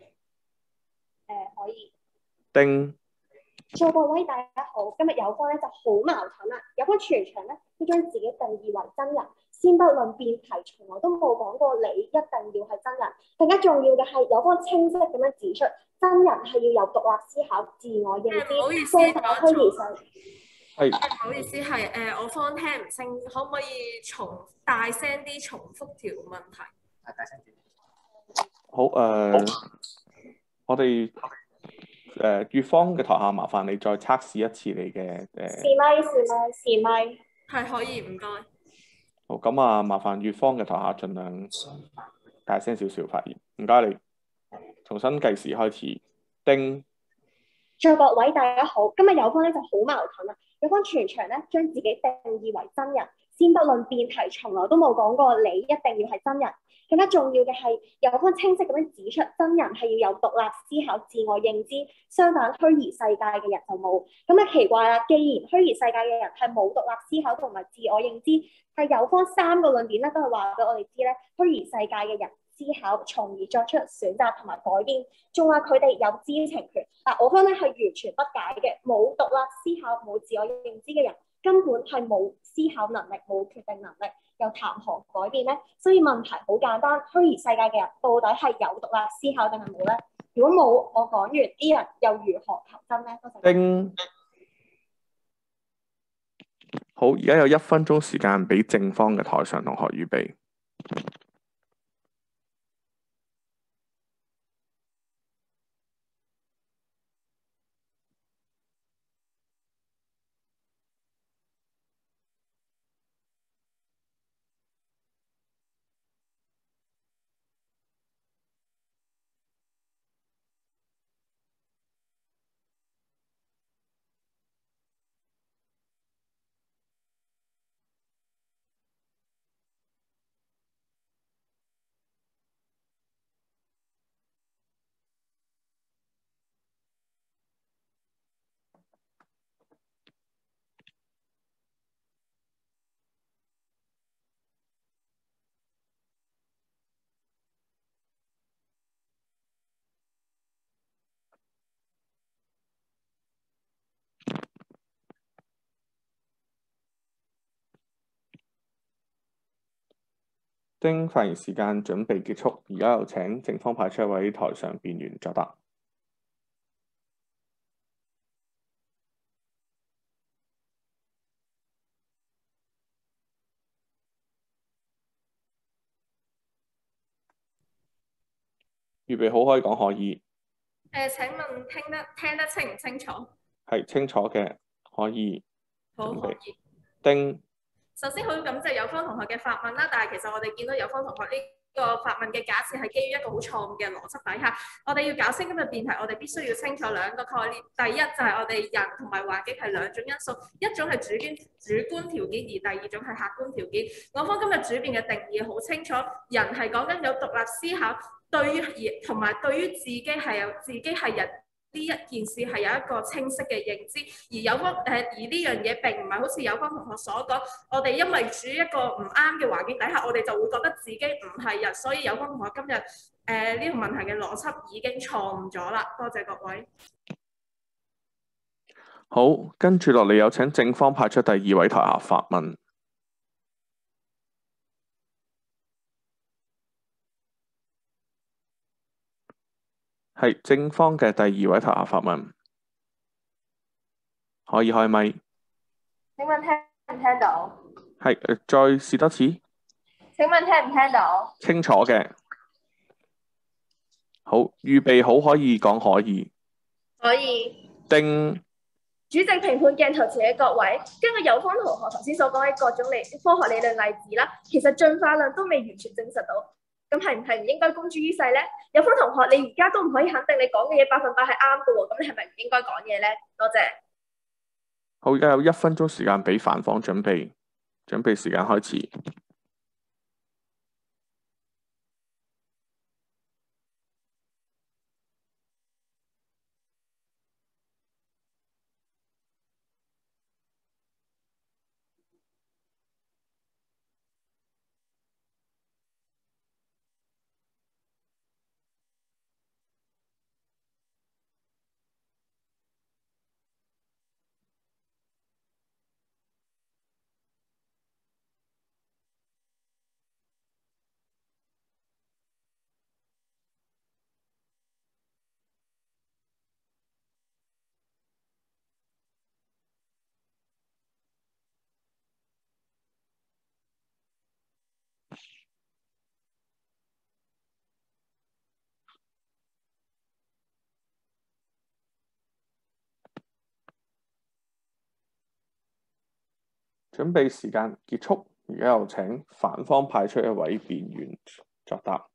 可以。 叮。 在各位大家好，今日有方咧就好矛盾啦。有方全場咧都將自己定義為真人，先不論辯題，從來都冇講過你一定要係真人。更加重要嘅係有方清晰咁樣指出，真人係要有獨立思考、自我認知、相反虛擬世。 唔好意思，係我方聽唔清，可唔可以大聲啲重複條問題？ 大聲啲。 好，我哋乙方嘅台下麻煩你再測試一次你嘅試咪。 係可以，唔該。 好，咁啊，麻煩乙方嘅台下盡量大聲少少發言，唔該你。重新計時開始。叮。 在各位大家好，今日有方咧就好矛盾啦。有方全場咧將自己定義為真人，先不論辯題，從來都冇講過你一定要係真人。更加重要嘅係有方清晰咁樣指出，真人係要有獨立思考、自我認知，相反虛擬世界嘅人就冇。咁啊奇怪啦，既然虛擬世界嘅人係冇獨立思考同埋自我認知，係有方3個論點咧都係話俾我哋知咧，虛擬世界嘅人思考，從而作出選擇同埋改變，仲話佢哋有知情權。我方咧係完全不解嘅，冇獨立思考、冇自我認知嘅人，根本係冇思考能力、冇決定能力，又談何改變呢？所以問題好簡單，虛擬世界嘅人到底係有獨立思考定係冇呢？如果冇，我講完啲人又如何求真呢？ 叮。好，而家有1分鐘時間俾正方嘅台上同學預備。叮，發言時間準備結束，而家有請正方派出一位台上辯員作答。預備好可以講可以。 請問聽得清唔清楚？ 係清楚嘅，可以。 好，可以。 叮。 首先好感謝有方同學嘅發問啦，但係其實我哋見到有方同學呢個發問嘅假設係基於一個好錯誤嘅邏輯底下，我哋要搞清今日辯題，我哋必須要清楚2個概念。第一就係我哋人同埋環境係2種因素，一種係主觀條件，而第2種係客觀條件。我方今日主辯嘅定義好清楚，人係講緊有獨立思考，對於同埋對於自己係人呢一件事係有一個清晰嘅認知，而呢樣嘢並唔係好似有方同學所講，我哋因為處於一個唔啱嘅環境底下，我哋就會覺得自己唔係人，所以有方同學今日呢個問題嘅邏輯已經錯誤咗啦。多謝各位。 好，跟住落嚟有請正方派出第2位台下發問。係正方嘅第2位台下發問，可以開咪。 請問聽唔聽到？ 係，再試多次。 請問聽唔聽到？ 清楚嘅。好， 好，預備好可以講可以。 可以。 丁主席評判鏡頭前嘅各位，根據有方同學頭先所講嘅各種科學理論例子啦，其實進化論都未完全證實到，咁係唔係唔應該公諸於世咧？有方同學，你而家都唔可以肯定你講嘅嘢100%係啱嘅喎，咁你係咪唔應該講嘢咧？多謝。 好，而家有1分鐘時間俾凡房準備，準備時間開始。準備時間結束，而家有請凡方派出一位辯員作答。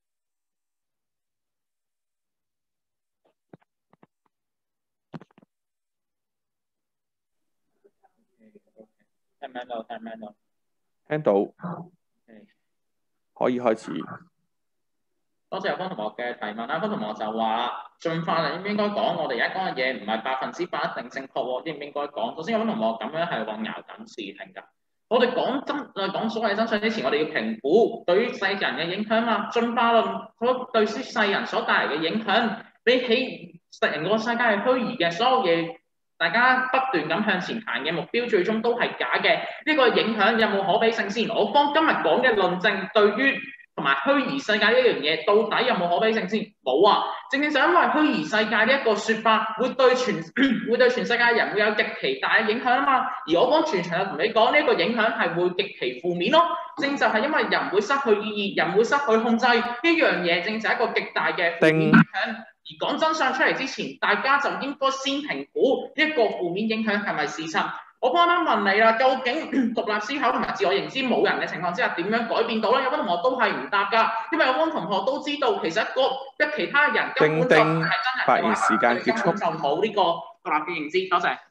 聽唔聽到？聽唔聽到？ 聽到，可以開始。 多謝有方同學嘅提問啦，方同學就話進化論應唔應該講？我哋而家講嘅嘢唔係100%一定正確喎，應唔應該講？首先有方同學咁樣係混淆緊視聽㗎。我哋講所謂真相之前，我哋要評估對於世人嘅影響嘛。進化論對於世人所帶嚟嘅影響，比起成個世界係虛擬嘅，所有嘢大家不斷咁向前行嘅目標，最終都係假嘅。呢個影響有冇可比性先？我方今日講嘅論證對於同埋虛擬世界呢樣嘢到底有冇可比性先？冇啊！正正就因為虛擬世界呢一個説法會對全世界人會有極其大嘅影響啊嘛。而我講全場就同你講呢一個影響係會極其負面咯。正就係因為人會失去意義，人會失去控制呢樣嘢，正就係一個極大嘅負面影響。而講真相出嚟之前，大家就應該先評估呢一個負面影響係咪事實。我剛啱問你啦，究竟獨立思考同埋自我認知冇人嘅情況之下，點樣改變到咧？有班同學都係唔答㗎，因為有班同學都知道其實其他人根本就唔係真人嘅話， 發言時間結束， 根本就冇呢個獨立嘅認知。多謝。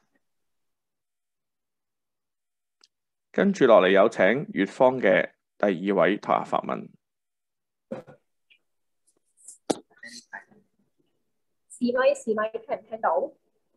跟住落嚟有請粵方嘅第2位台下發問。 試咪，聽唔聽到？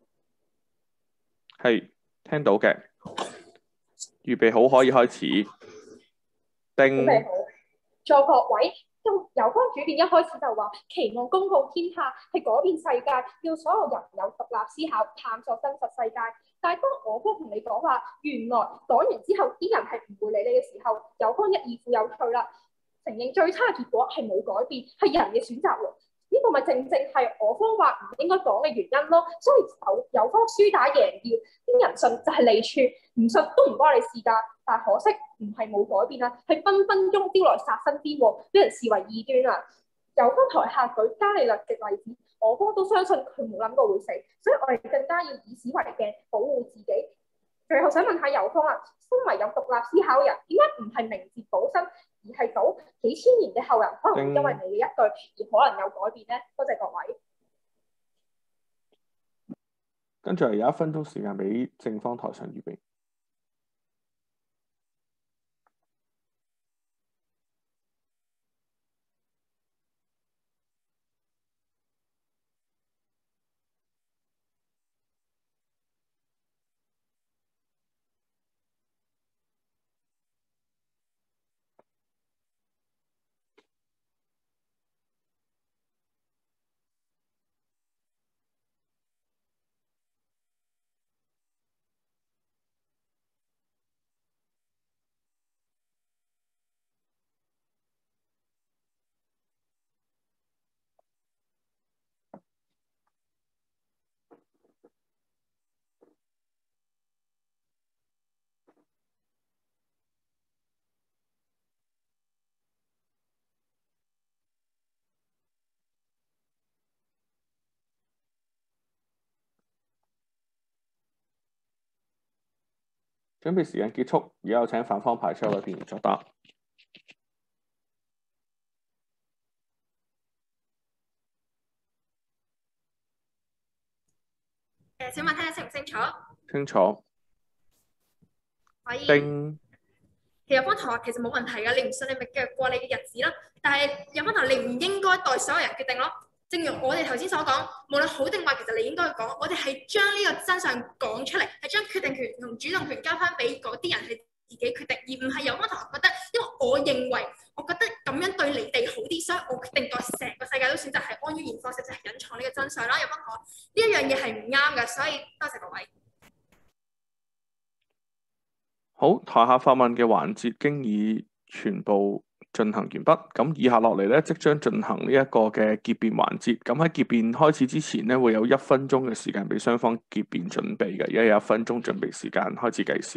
係聽到嘅，預備好可以開始。 準備好，在各位，有方主辯一開始就話期望公告天下，係改變世界，要所有人有獨立思考，探索真實世界。但係當我方同你講話，原來講完之後啲人係唔會理你嘅時候，有方一二副有趣啦，承認最差嘅結果係冇改變，係人嘅選擇喎。呢個咪正係我方話唔應該講嘅原因咯，所以有方輸打贏要，啲人信就係利處，唔信都唔關你事㗎。但係可惜唔係冇改變啦，係分分鐘招來殺身之禍，俾人視為異端啊！有方台下舉伽利略嘅例子，我方都相信佢冇諗過會死，所以我哋更加要以史為鏡，保護自己。最後想問下有方啦，身為有獨立思考嘅人，點解唔係明哲保身？而係到幾千年嘅後人，可能因為你嘅一句而可能有改變咧。多謝各位。 跟住有1分鐘時間俾正方台上預備。 準備時間結束，而家有請反方派出一位辯員作答。 請問聽得清唔清楚？ 清楚。 可以。 丁。 其實有班同學其實冇問題㗎，你唔信你咪繼續過你嘅日子咯。但係有班同學你唔應該代所有人決定咯。正如我哋頭先所講，無論好定壞，其實你應該講，我哋係將呢個真相講出嚟，係將決定權同主動權交翻俾嗰啲人係自己決定，而唔係有班同學覺得，因為我認為，我覺得咁樣對你哋好啲，所以我決定代成個世界都選擇係安於現況，實際係隱藏呢個真相啦。有班同學呢一樣嘢係唔啱嘅，所以多謝各位。 好，台下發問嘅環節經已全部進行完畢。咁以下落嚟咧，即將進行呢一個嘅結辯環節。咁喺結辯開始之前咧，會有1分鐘嘅時間俾雙方結辯準備嘅，而家有1分鐘準備時間，開始計時。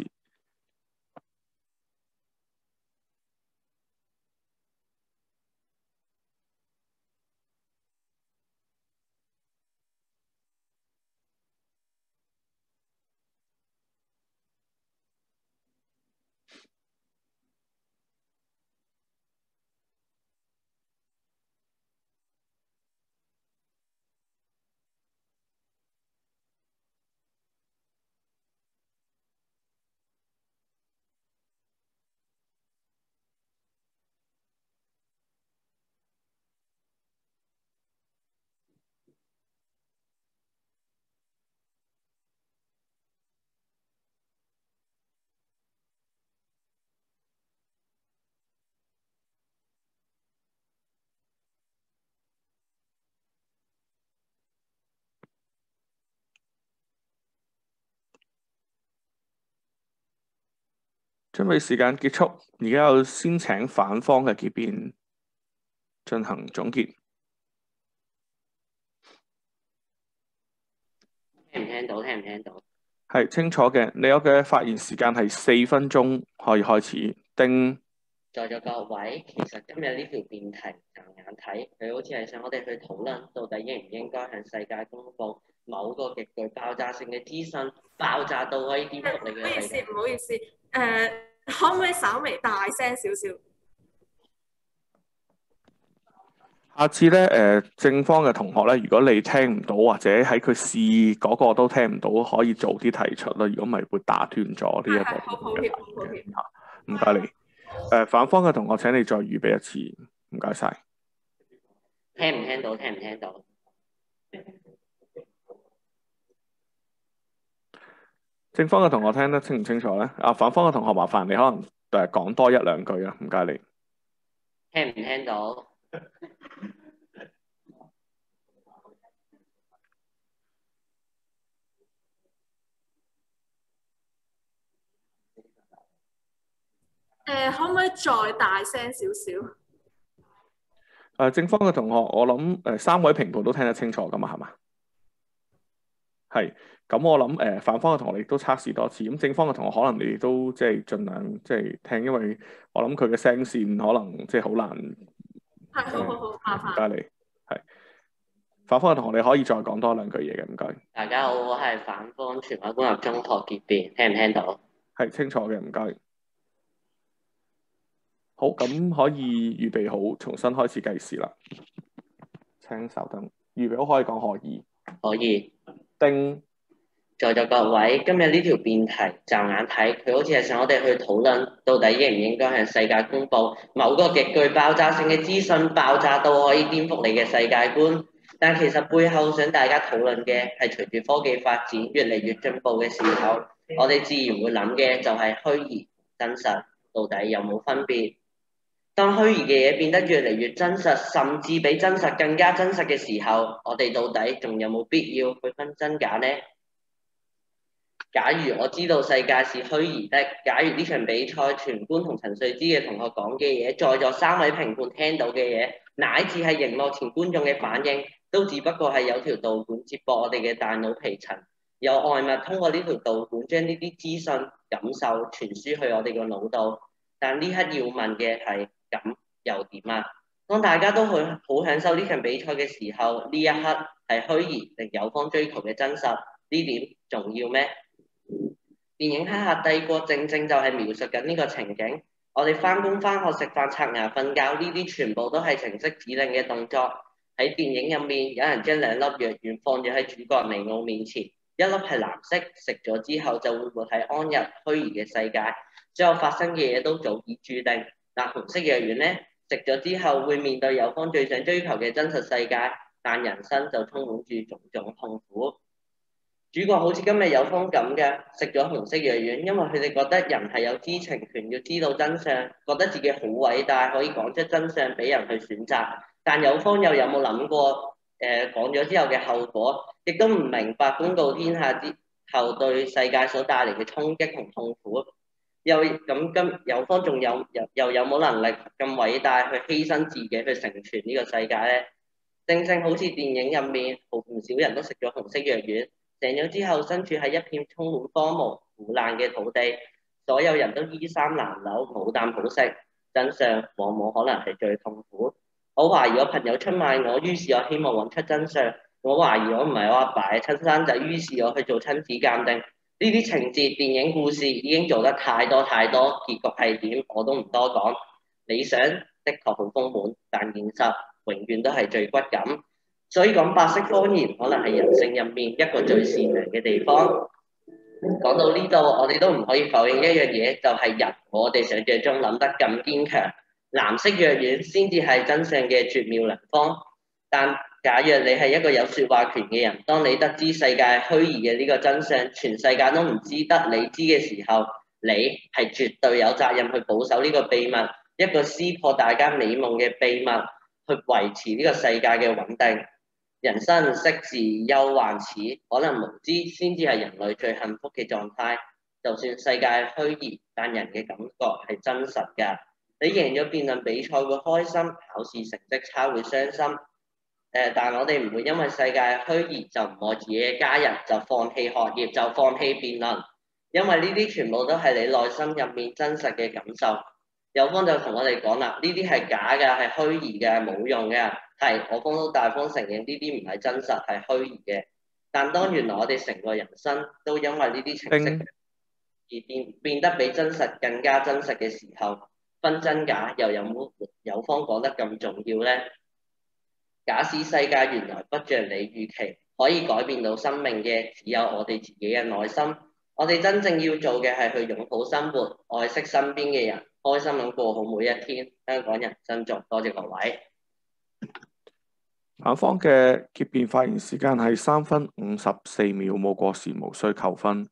準備時間結束，而家有先請反方嘅結辯進行總結。 聽唔聽到？聽唔聽到？ 係清楚嘅，你有嘅發言時間係4分鐘，可以開始。丁。 在座各位，其實今日呢條辯題驟眼睇，佢好似係想我哋去討論到底應唔應該向世界公佈某個極具爆炸性嘅資訊，爆炸到可以顛覆你嘅世界。 唔好意思，可唔可以稍微大聲少少？ 下次咧，正方嘅同學咧，如果你聽唔到或者喺佢試嗰個都聽唔到，可以早啲提出啦。如果唔係會打斷咗呢一個。 好抱歉，好抱歉。 唔該你。反方嘅同學請你再預備一次，唔該晒。 聽唔聽到？聽唔聽到？ 正方嘅同學聽得清唔清楚咧？反方嘅同學麻煩你可能講多1、2句啊，唔該你。 聽唔聽到？ 可唔可以再大聲少少？ 正方嘅同學，我諗3位評判都聽得清楚噶嘛，係嘛？係，咁我諗反方嘅同學你都測試多次，咁正方嘅同學可能你都即係盡量即係聽，因為我諗佢嘅聲線可能即係好難。 係，好，麻煩。 唔該你，係反方嘅同學你可以再講多2句嘢嘅，唔該。 大家好，我係反方荃灣官立中學結辯，聽唔聽到？ 係清楚嘅，唔該。好，咁可以預備好，重新開始計時啦。請稍等，預備好可以講可以。 可以。 丁。 在座各位，今日呢條辯題驟眼睇，佢好似係想我哋去討論到底應唔應該向世界公佈某個極具爆炸性嘅資訊，爆炸到可以顛覆你嘅世界觀。但其實背後想大家討論嘅係隨住科技發展越嚟越進步嘅時候，我哋自然會諗嘅就係虛擬真實到底有冇分別？當虛擬嘅嘢變得越嚟越真實，甚至比真實更加真實嘅時候，我哋到底仲有冇必要去分真假呢？假如我知道世界是虛擬的，假如呢場比賽全官同陳瑞芝嘅同學講嘅嘢，在座3位評判聽到嘅嘢，乃至係熒幕前觀眾嘅反應，都只不過係有條導管接駁我哋嘅大腦皮層，有外物通過呢條導管將呢啲資訊感受傳輸去我哋個腦度。但呢刻要問嘅係，咁又點啊？當大家都好享受呢場比賽嘅時候，呢一刻係虛擬定有方追求嘅真實？呢點重要咩？ 電影《黑客帝國》正正就係描述緊呢個情景。我哋翻工翻學食飯刷牙瞓覺呢啲全部都係程式指令嘅動作。喺電影入面，有人將兩粒藥丸放咗喺主角尼奧面前，一粒係藍色，食咗之後就會活喺安逸虛擬嘅世界，之後發生嘅嘢都早已注定。但紅色藥丸呢，食咗之後會面對友方最想追求嘅真實世界，但人生就充滿住種種痛苦。主角好似今日友方咁嘅，食咗紅色藥丸，因為佢哋覺得人係有知情權，要知道真相，覺得自己好偉大，可以講出真相俾人去選擇。但友方又有冇諗過講咗之後嘅後果，亦都唔明白公告天下之後對世界所帶嚟嘅衝擊同痛苦。又咁友方仲又有冇能力咁偉大去犧牲自己去成全呢個世界呢？正正好似電影入面，唔少人都食咗紅色藥丸。醒咗之後，身處喺一片充滿荒蕪腐爛嘅土地，所有人都衣衫襤褸，冇啖好食。真相往往可能係最痛苦。我懷疑我朋友出賣我，於是我希望揾出真相。我懷疑我唔係我阿爸嘅親生仔，於是我去做親子鑑定。呢啲情節電影故事已經做得太多，結局係點我都唔多講。理想的確好豐滿，但現實永遠都係最骨感。所以講白色謊言可能係人性入面一個最善良嘅地方。講到呢度，我哋都唔可以否認一樣嘢，就係人我哋想象中諗得咁堅強。藍色藥丸先至係真相嘅絕妙良方。但假若你係一個有説話權嘅人，當你得知世界虛擬嘅呢個真相，全世界都唔知得你知嘅時候，你係絕對有責任去保守呢個秘密，一個撕破大家美夢嘅秘密，去維持呢個世界嘅穩定。人生惜時憂患始，可能無知先至係人類最幸福嘅狀態。就算世界虛擬，但人嘅感覺係真實㗎。你贏咗辯論比賽會開心，考試成績差會傷心。但我哋唔會因為世界虛擬就唔愛自己嘅家人，就放棄學業，就放棄辯論，因為呢啲全部都係你內心入面真實嘅感受。友方就同我哋講啦，呢啲係假嘅，係虛擬嘅，冇用嘅。係，我方都大方承認呢啲唔係真實，係虛擬嘅。但當原來我哋成個人生都因為呢啲程式而變得比真實更加真實嘅時候，分真假又有冇友方講得咁重要呢？假使世界原來不像你預期，可以改變到生命嘅只有我哋自己嘅內心。我哋真正要做嘅係去擁抱生活，愛惜身邊嘅人，開心咁過好每一天。香港人珍重，多謝各位。 男方嘅結辯發言時間係3分54秒，冇過時無需扣分。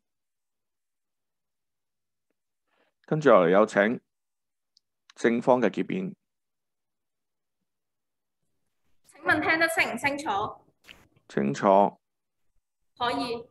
跟住落嚟有請正方嘅結辯。 請問聽得清唔清楚？ 清楚。 可以。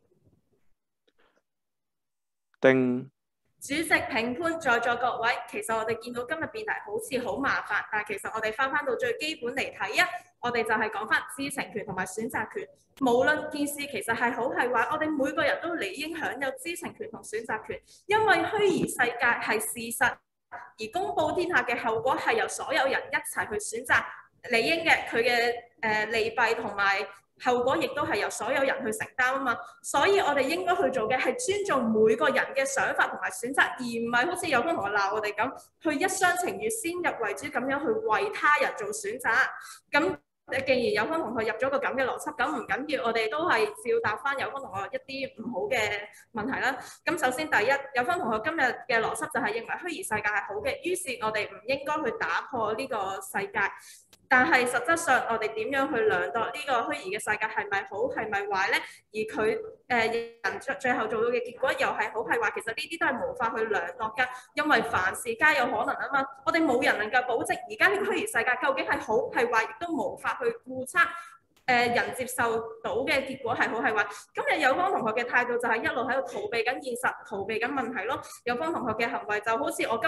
丁。 主席評判在座各位，其實我哋見到今日辯題好似好麻煩，但係其實我哋翻到最基本嚟睇啊，我哋就係講翻知情權同埋選擇權。無論件事其實係好係壞，我哋每個人都理應享有知情權同選擇權，因為虛擬世界係事實，而公佈天下嘅後果係由所有人一齊去選擇理應嘅佢嘅利弊同埋後果，亦都係由所有人去承擔啊嘛。所以我哋應該去做嘅係尊重每個人嘅想法同埋選擇，而唔係好似有人同我鬧我哋咁，去一廂情願、先入為主咁樣去為他人做選擇。咁既然有方同學入咗個咁嘅邏輯，咁唔緊要，我哋都係照答翻有方同學一啲唔好嘅問題啦。咁首先第一，有方同學今日嘅邏輯就係認為虛擬世界係好嘅，於是我哋唔應該去打破呢個世界。但係實質上，我哋點樣去量度呢個虛擬嘅世界係咪好係咪壞呢？而佢人最後做到嘅結果又係好係壞，其實呢啲都係無法去量度㗎，因為凡事皆有可能啊嘛。我哋冇人能夠保證而家呢個虛擬世界究竟係好係壞，亦都無法去預測。人接受到嘅結果係好係壞。今日有方同學嘅態度就係一路喺度逃避緊現實，逃避緊問題咯。有方同學嘅行為就好似我今日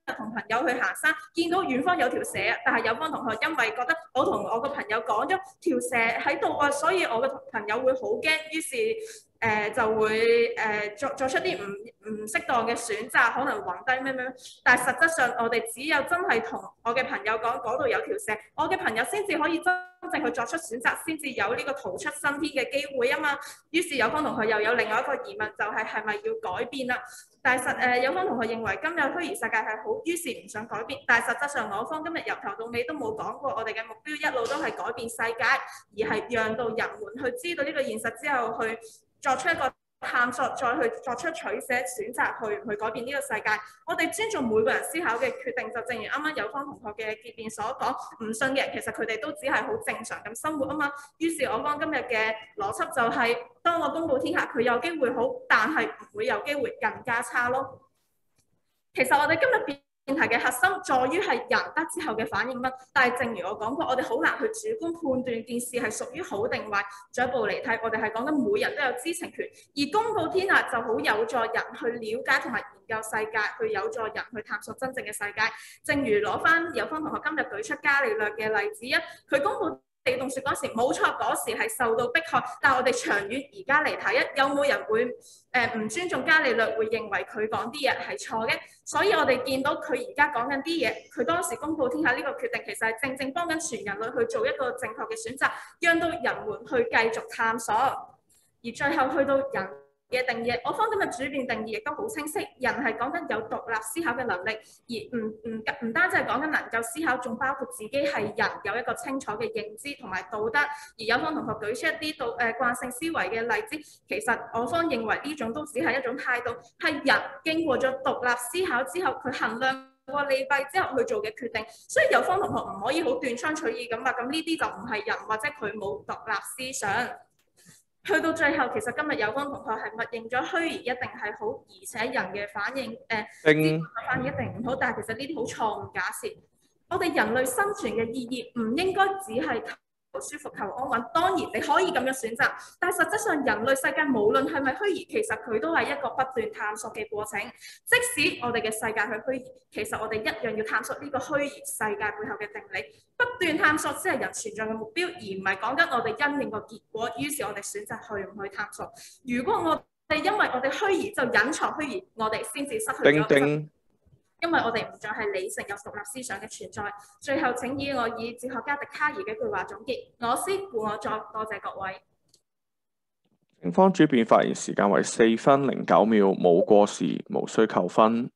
同朋友去行山，見到遠方有條蛇，但係有方同學因為覺得我同我個朋友講咗條蛇喺度啊，所以我個朋友會好驚，於是就會作出啲唔適當嘅選擇，可能暈低咩咩。但係實質上，我哋只有真係同我嘅朋友講嗰度有條蛇，我嘅朋友先至可以真正去作出選擇，先至有呢個逃出生天嘅機會啊嘛。於是有方同學又有另外一個疑問，就係係咪要改變啦？但係有方同學認為今日虛擬世界係好，於是唔想改變。但係實質上，我方今日由頭到尾都冇講過，我哋嘅目標一路都係改變世界，而係讓到人們去知道呢個現實之後，去作出一個探索，再去作出取捨選擇，去改變呢個世界。我哋尊重每個人思考嘅決定，就正如啱啱有方同學嘅結辯所講，唔信嘅其實佢哋都只係好正常咁生活啊嘛。於是我方今日嘅邏輯就係、當我公佈天下，佢有機會好，但係唔會有機會更加差咯。其實我哋今日辯題嘅核心在於係人得之後嘅反應乜，但係正如我講過，我哋好難去主觀判斷件事係屬於好定壞。進一步嚟睇，我哋係講緊每人都有知情權，而公佈天下就好有助人去了解同埋研究世界，去有助人去探索真正嘅世界。正如攞翻有方同學今日舉出伽利略嘅例子一，佢公佈地動説嗰時冇錯，嗰時係受到迫害，但係我哋長遠而家嚟睇，有冇人會唔尊重伽利略，會認為佢講啲嘢係錯嘅？所以我哋見到佢而家講緊啲嘢，佢當時公佈天下呢個決定，其實係正正幫緊全人類去做一個正確嘅選擇，讓到人們去繼續探索，而最後去到人嘅定義，我方今日主辯定義亦都好清晰，人係講緊有獨立思考嘅能力，而唔單止係講緊能夠思考，仲包括自己係人有一個清楚嘅認知同埋道德。而有方同學舉出一啲慣性思維嘅例子，其實我方認為呢種都只係一種態度，係人經過咗獨立思考之後，佢衡量過利弊之後去做嘅決定。所以有方同學唔可以好斷章取義咁話，咁呢啲就唔係人，或者佢冇獨立思想。去到最後，其實今日有方同學係默認咗虛擬一定係好，而且人嘅反應反應一定唔好，但係其實呢啲好錯誤假設。我哋人類生存嘅意義唔應該只係求舒服、求安穩。當然你可以咁樣選擇，但係實質上人類世界無論係咪虛擬，其實佢都係一個不斷探索嘅過程。即使我哋嘅世界係虛擬，其實我哋一樣要探索呢個虛擬世界背後嘅定理。不斷探索先係人存在嘅目標，而唔係講緊我哋因應個結果，於是我哋選擇去唔去探索。如果我哋因為我哋虛擬就隱藏虛擬，我哋先至失去咗。因為我哋唔再係理性有獨立思想嘅存在。最後請以我以哲學家笛卡爾嘅一句話總結：我思故我在。多謝各位。 正方主辯發言時間為4分09秒，冇過時，無需扣分。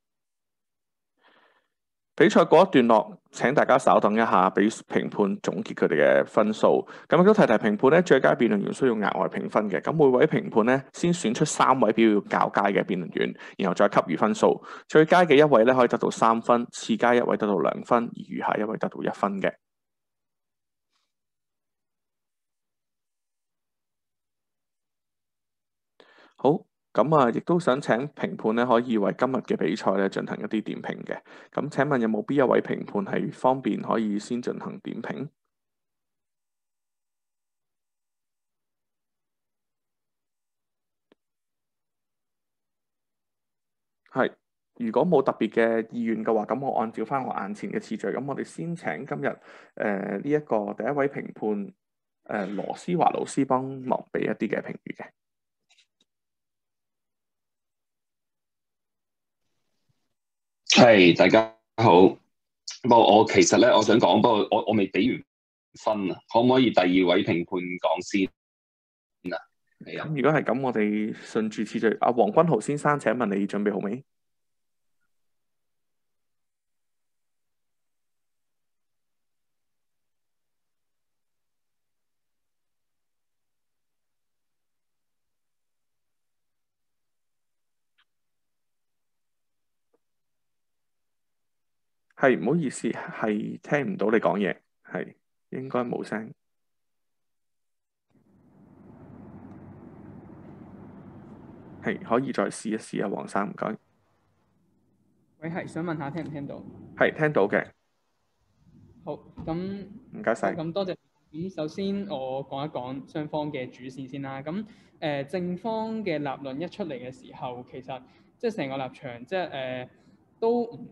比賽過一段落，請大家稍等一下，俾評判總結佢哋嘅分數。咁亦都提評判咧，最佳辯論員需要額外評分嘅。咁每位評判咧，先選出3位表現較佳嘅辯論員，然後再給予分數。最佳嘅1位咧可以得到3分，次佳1位得到2分，而餘下1位得到1分嘅。好。咁亦都想請評判咧，可以為今日嘅比賽咧進行一啲點評嘅。咁請問有冇邊一位評判係方便可以先進行點評？係，如果冇特別嘅意願嘅話，咁我按照翻我眼前嘅次序，咁我哋先請今日呢一個第一位評判羅思華老師幫忙俾一啲嘅評語嘅。 係，大家好。不過我其實咧，我想講，不過我未俾完分啊，可唔可以第2位評判講先啊？係啊。 如果係咁，我哋順住次序。阿黃君豪先生，請問你準備好未？係，唔好意思，係聽唔到你講嘢，係應該冇聲。係，可以再試一試啊，黃生，唔該。 喂，係想問下聽唔聽到？ 係聽到嘅。 好，咁唔該晒。 咁多謝。咁首先我講一講雙方嘅主線先啦。咁正方嘅立論一出嚟嘅時候，其實即係成個立場，即係都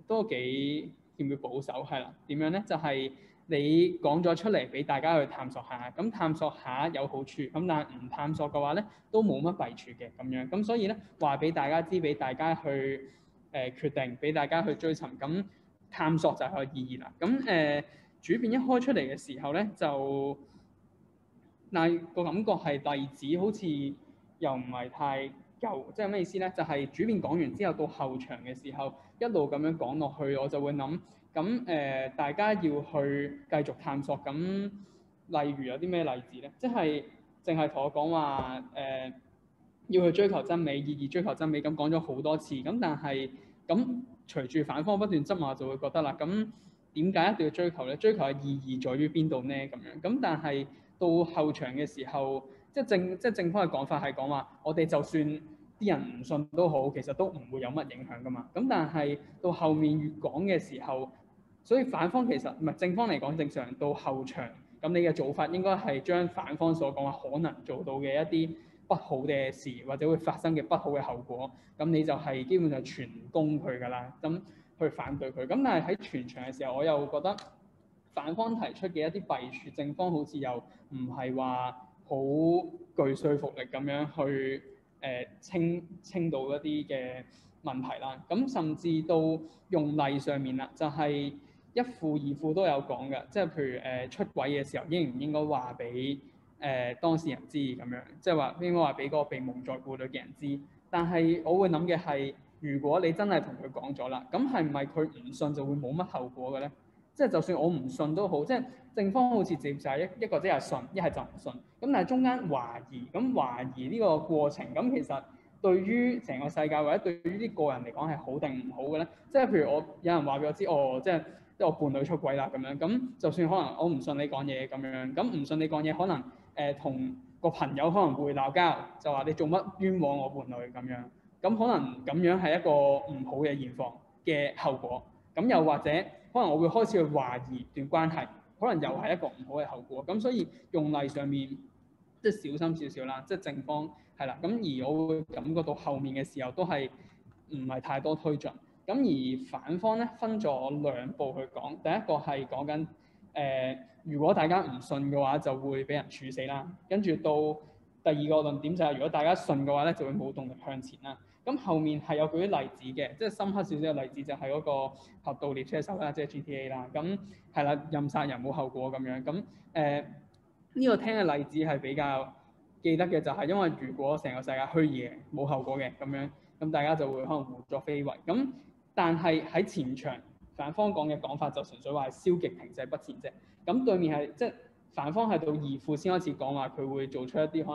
都幾叫唔叫保守係啦？點樣咧？就係、你講咗出嚟俾大家去探索下，咁探索下有好處，咁但係唔探索嘅話咧，都冇乜弊處嘅咁樣。咁所以咧，話俾大家知，俾大家去決定，俾大家去追尋，咁探索就係個意義啦。咁主變一開出嚟嘅時候咧，就但係個感覺係例子好似又唔係太夠，即係咩意思咧？就係、主變講完之後，到後場嘅時候一路咁樣講落去，我就會諗。咁大家要去繼續探索。咁例如有啲咩例子咧？即係淨係同我講話要去追求真美，意義追求真美，咁講咗好多次。咁但係咁隨住反方不斷質問，我就會覺得啦。咁點解一定要追求咧？追求嘅意義在於邊度咧？咁樣咁但係到後場嘅時候，即係正方嘅講法係講話，我哋就算啲人唔信都好，其實都唔會有乜影響噶嘛。咁但係到後面越講嘅時候，所以反方其實唔係正方嚟講，正常到後場，咁你嘅做法應該係將反方所講話可能做到嘅一啲不好嘅事，或者會發生嘅不好嘅後果，咁你就係基本上全攻佢㗎啦，咁去反對佢。咁但係喺全場嘅時候，我又覺得反方提出嘅一啲弊處，正方好似又唔係話好具說服力咁樣去清到一啲嘅問題啦。咁甚至到用例上面啦，就係、一父二父都有講嘅，即係譬如出軌嘅時候應唔應該話俾當事人知咁樣，即係話應該話俾嗰個被蒙在鼓裏嘅人知。但係我會諗嘅係，如果你真係同佢講咗啦，咁係唔係佢唔信就會冇乜後果嘅咧？即係就算我唔信都好，即係正方好似直接就係一個即係信，一係就唔信。咁但係中間懷疑，咁懷疑呢個過程，咁其實對於成個世界或者對於啲個人嚟講係好定唔好嘅咧？即係譬如有人話俾我知，即係我伴侶出軌啦咁樣，咁就算可能我唔信你講嘢咁樣，咁唔信你講嘢，可能同個朋友可能會鬧交，就話你做乜冤枉我伴侶咁樣，咁可能咁樣係一個唔好嘅現況嘅後果。咁又或者可能我會開始去懷疑段關係，可能又係一個唔好嘅後果。咁所以用例上面即係小心少少啦，即係正方係啦。咁而我會感覺到後面嘅時候都係唔係太多推進。咁而反方咧分咗兩步去講，第一個係講緊如果大家唔信嘅話，就會俾人處死啦。跟住到第二個論點就係如果大家信嘅話咧，就會冇動力向前啦。咁後面係有舉啲例子嘅，即係深刻少少嘅例子就係嗰個俠盜獵車手啦，即係 GTA 啦。咁係啦，任殺人冇後果咁樣。咁呢個聽嘅例子係比較記得嘅，就係因為如果成個世界虛擬冇後果嘅咁樣，咁大家就會可能胡作非為。咁但係喺前場反方講嘅講法就純粹話係消極停滯不前啫。咁對面係即係反方係到二父先開始講話佢會做出一啲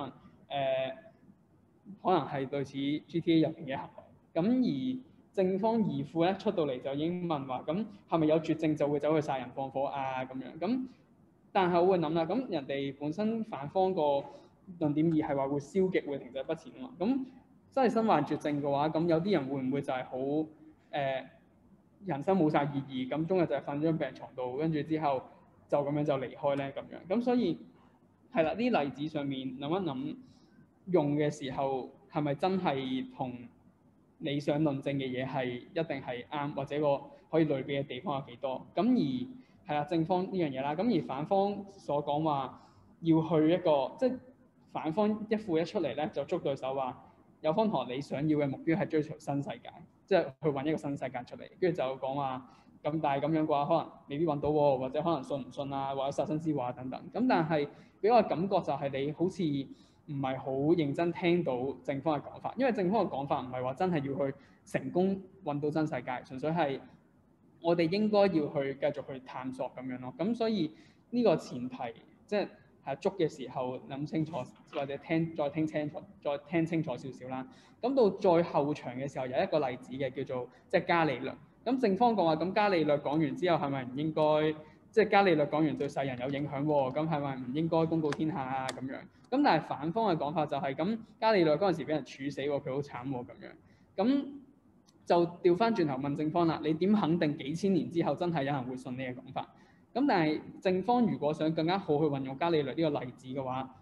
可能係類似 GTA 入邊嘅行為。咁而正方二父咧出到嚟就已經問話，咁係咪有絕症就會走去殺人放火啊咁樣？咁但係我會諗啦，咁人哋本身反方個論點二係話會消極會停滯不前啊嘛。咁真係身患絕症嘅話，咁有啲人會唔會就係好人生冇晒意義，咁終日就係瞓張病床度，跟住之後就咁樣就離開咧咁樣。咁所以係啦，啲例子上面諗一諗用嘅時候係咪真係同你想論證嘅嘢係一定係啱，或者個可以類比嘅地方有幾多？咁而係啦，正方呢樣嘢啦，咁而反方所講話要去一個即係反方一父一出嚟咧，就捉對手話有方同學你想要嘅目標係追求新世界，即係去揾一個新世界出嚟，跟住就講話咁，但係咁樣嘅話，可能未必揾到喎，或者可能信唔信啊，或者殺身之話等等。咁但係俾我感覺就係你好似唔係好認真聽到正方嘅講法，因為正方嘅講法唔係話真係要去成功揾到真世界，純粹係我哋應該要去繼續去探索咁樣咯。咁所以呢個前提即係捉嘅時候諗清楚，或者再聽清楚少少啦。咁到再後場嘅時候有一個例子嘅叫做即係伽利略。咁正方講話咁伽利略講完之後係咪唔應該即係伽利略講完對世人有影響喎？咁係咪唔應該公告天下啊咁樣？咁但係反方嘅講法就係咁，伽利略嗰陣時俾人處死喎，佢好慘喎咁樣。咁就調翻轉頭問正方啦，你點肯定幾千年之後真係有人會信你嘅講法？咁但係正方如果想更加好去運用伽利略呢個例子嘅話，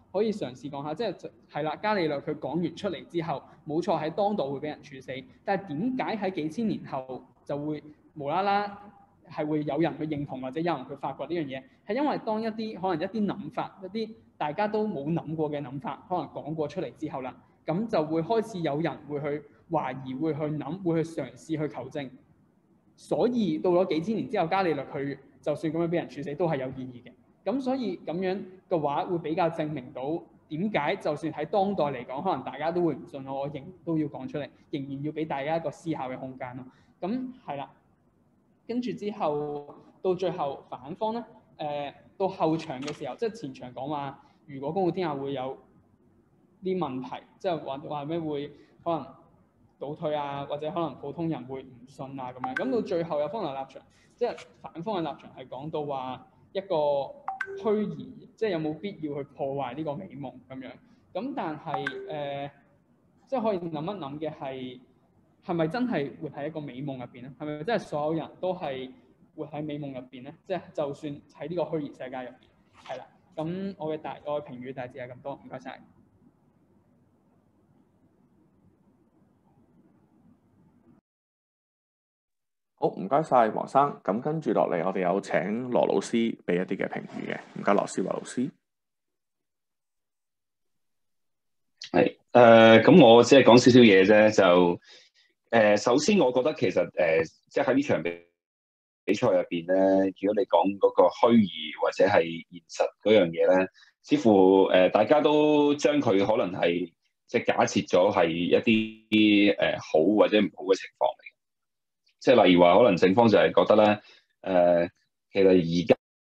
可以嘗試講下，即係啦，伽利略佢講完出嚟之後，冇錯喺當道會俾人處死，但係點解喺幾千年後就會無啦啦係會有人去認同或者有人去發掘呢樣嘢？係因為當一啲可能一啲諗法，一啲大家都冇諗過嘅諗法，可能講過出嚟之後啦，咁就會開始有人會去懷疑，會去諗，會去嘗試去求證。所以到咗幾千年之後，伽利略佢就算咁樣俾人處死都係有意義嘅。咁所以咁樣嘅話，會比較證明到點解就算喺當代嚟講，可能大家都會唔信我，仍都要講出嚟，仍然要俾大家一個思考嘅空間咯。咁係啦，跟住之後到最後反方咧，到後場嘅時候，即係前場講話，如果公告天下會有啲問題，即係話咩會可能倒退啊，或者可能普通人會唔信啊咁樣。咁到最後有方頭立場，即係反方嘅立場係講到話一個虛擬，即係有冇必要去破壞呢個美夢咁樣。咁但係即係可以諗一諗嘅係咪真係活喺一個美夢入邊咧？係咪真係所有人都係活喺美夢入邊咧？即係就算喺呢個虛擬世界入邊，係啦。咁我嘅評語大致係咁多，唔該晒。 好，唔該晒黃生。咁跟住落嚟，我哋有請羅老師俾一啲嘅評語嘅。唔該，羅老師。 係咁我只係講少少嘢啫。就首先，我覺得其實即係喺呢場比賽入邊咧，如果你講嗰個虛擬或者係現實嗰樣嘢咧，似乎大家都將佢可能係即係假設咗係一啲好或者唔好嘅情況嚟。即係例如話，可能正方就係覺得咧，其實而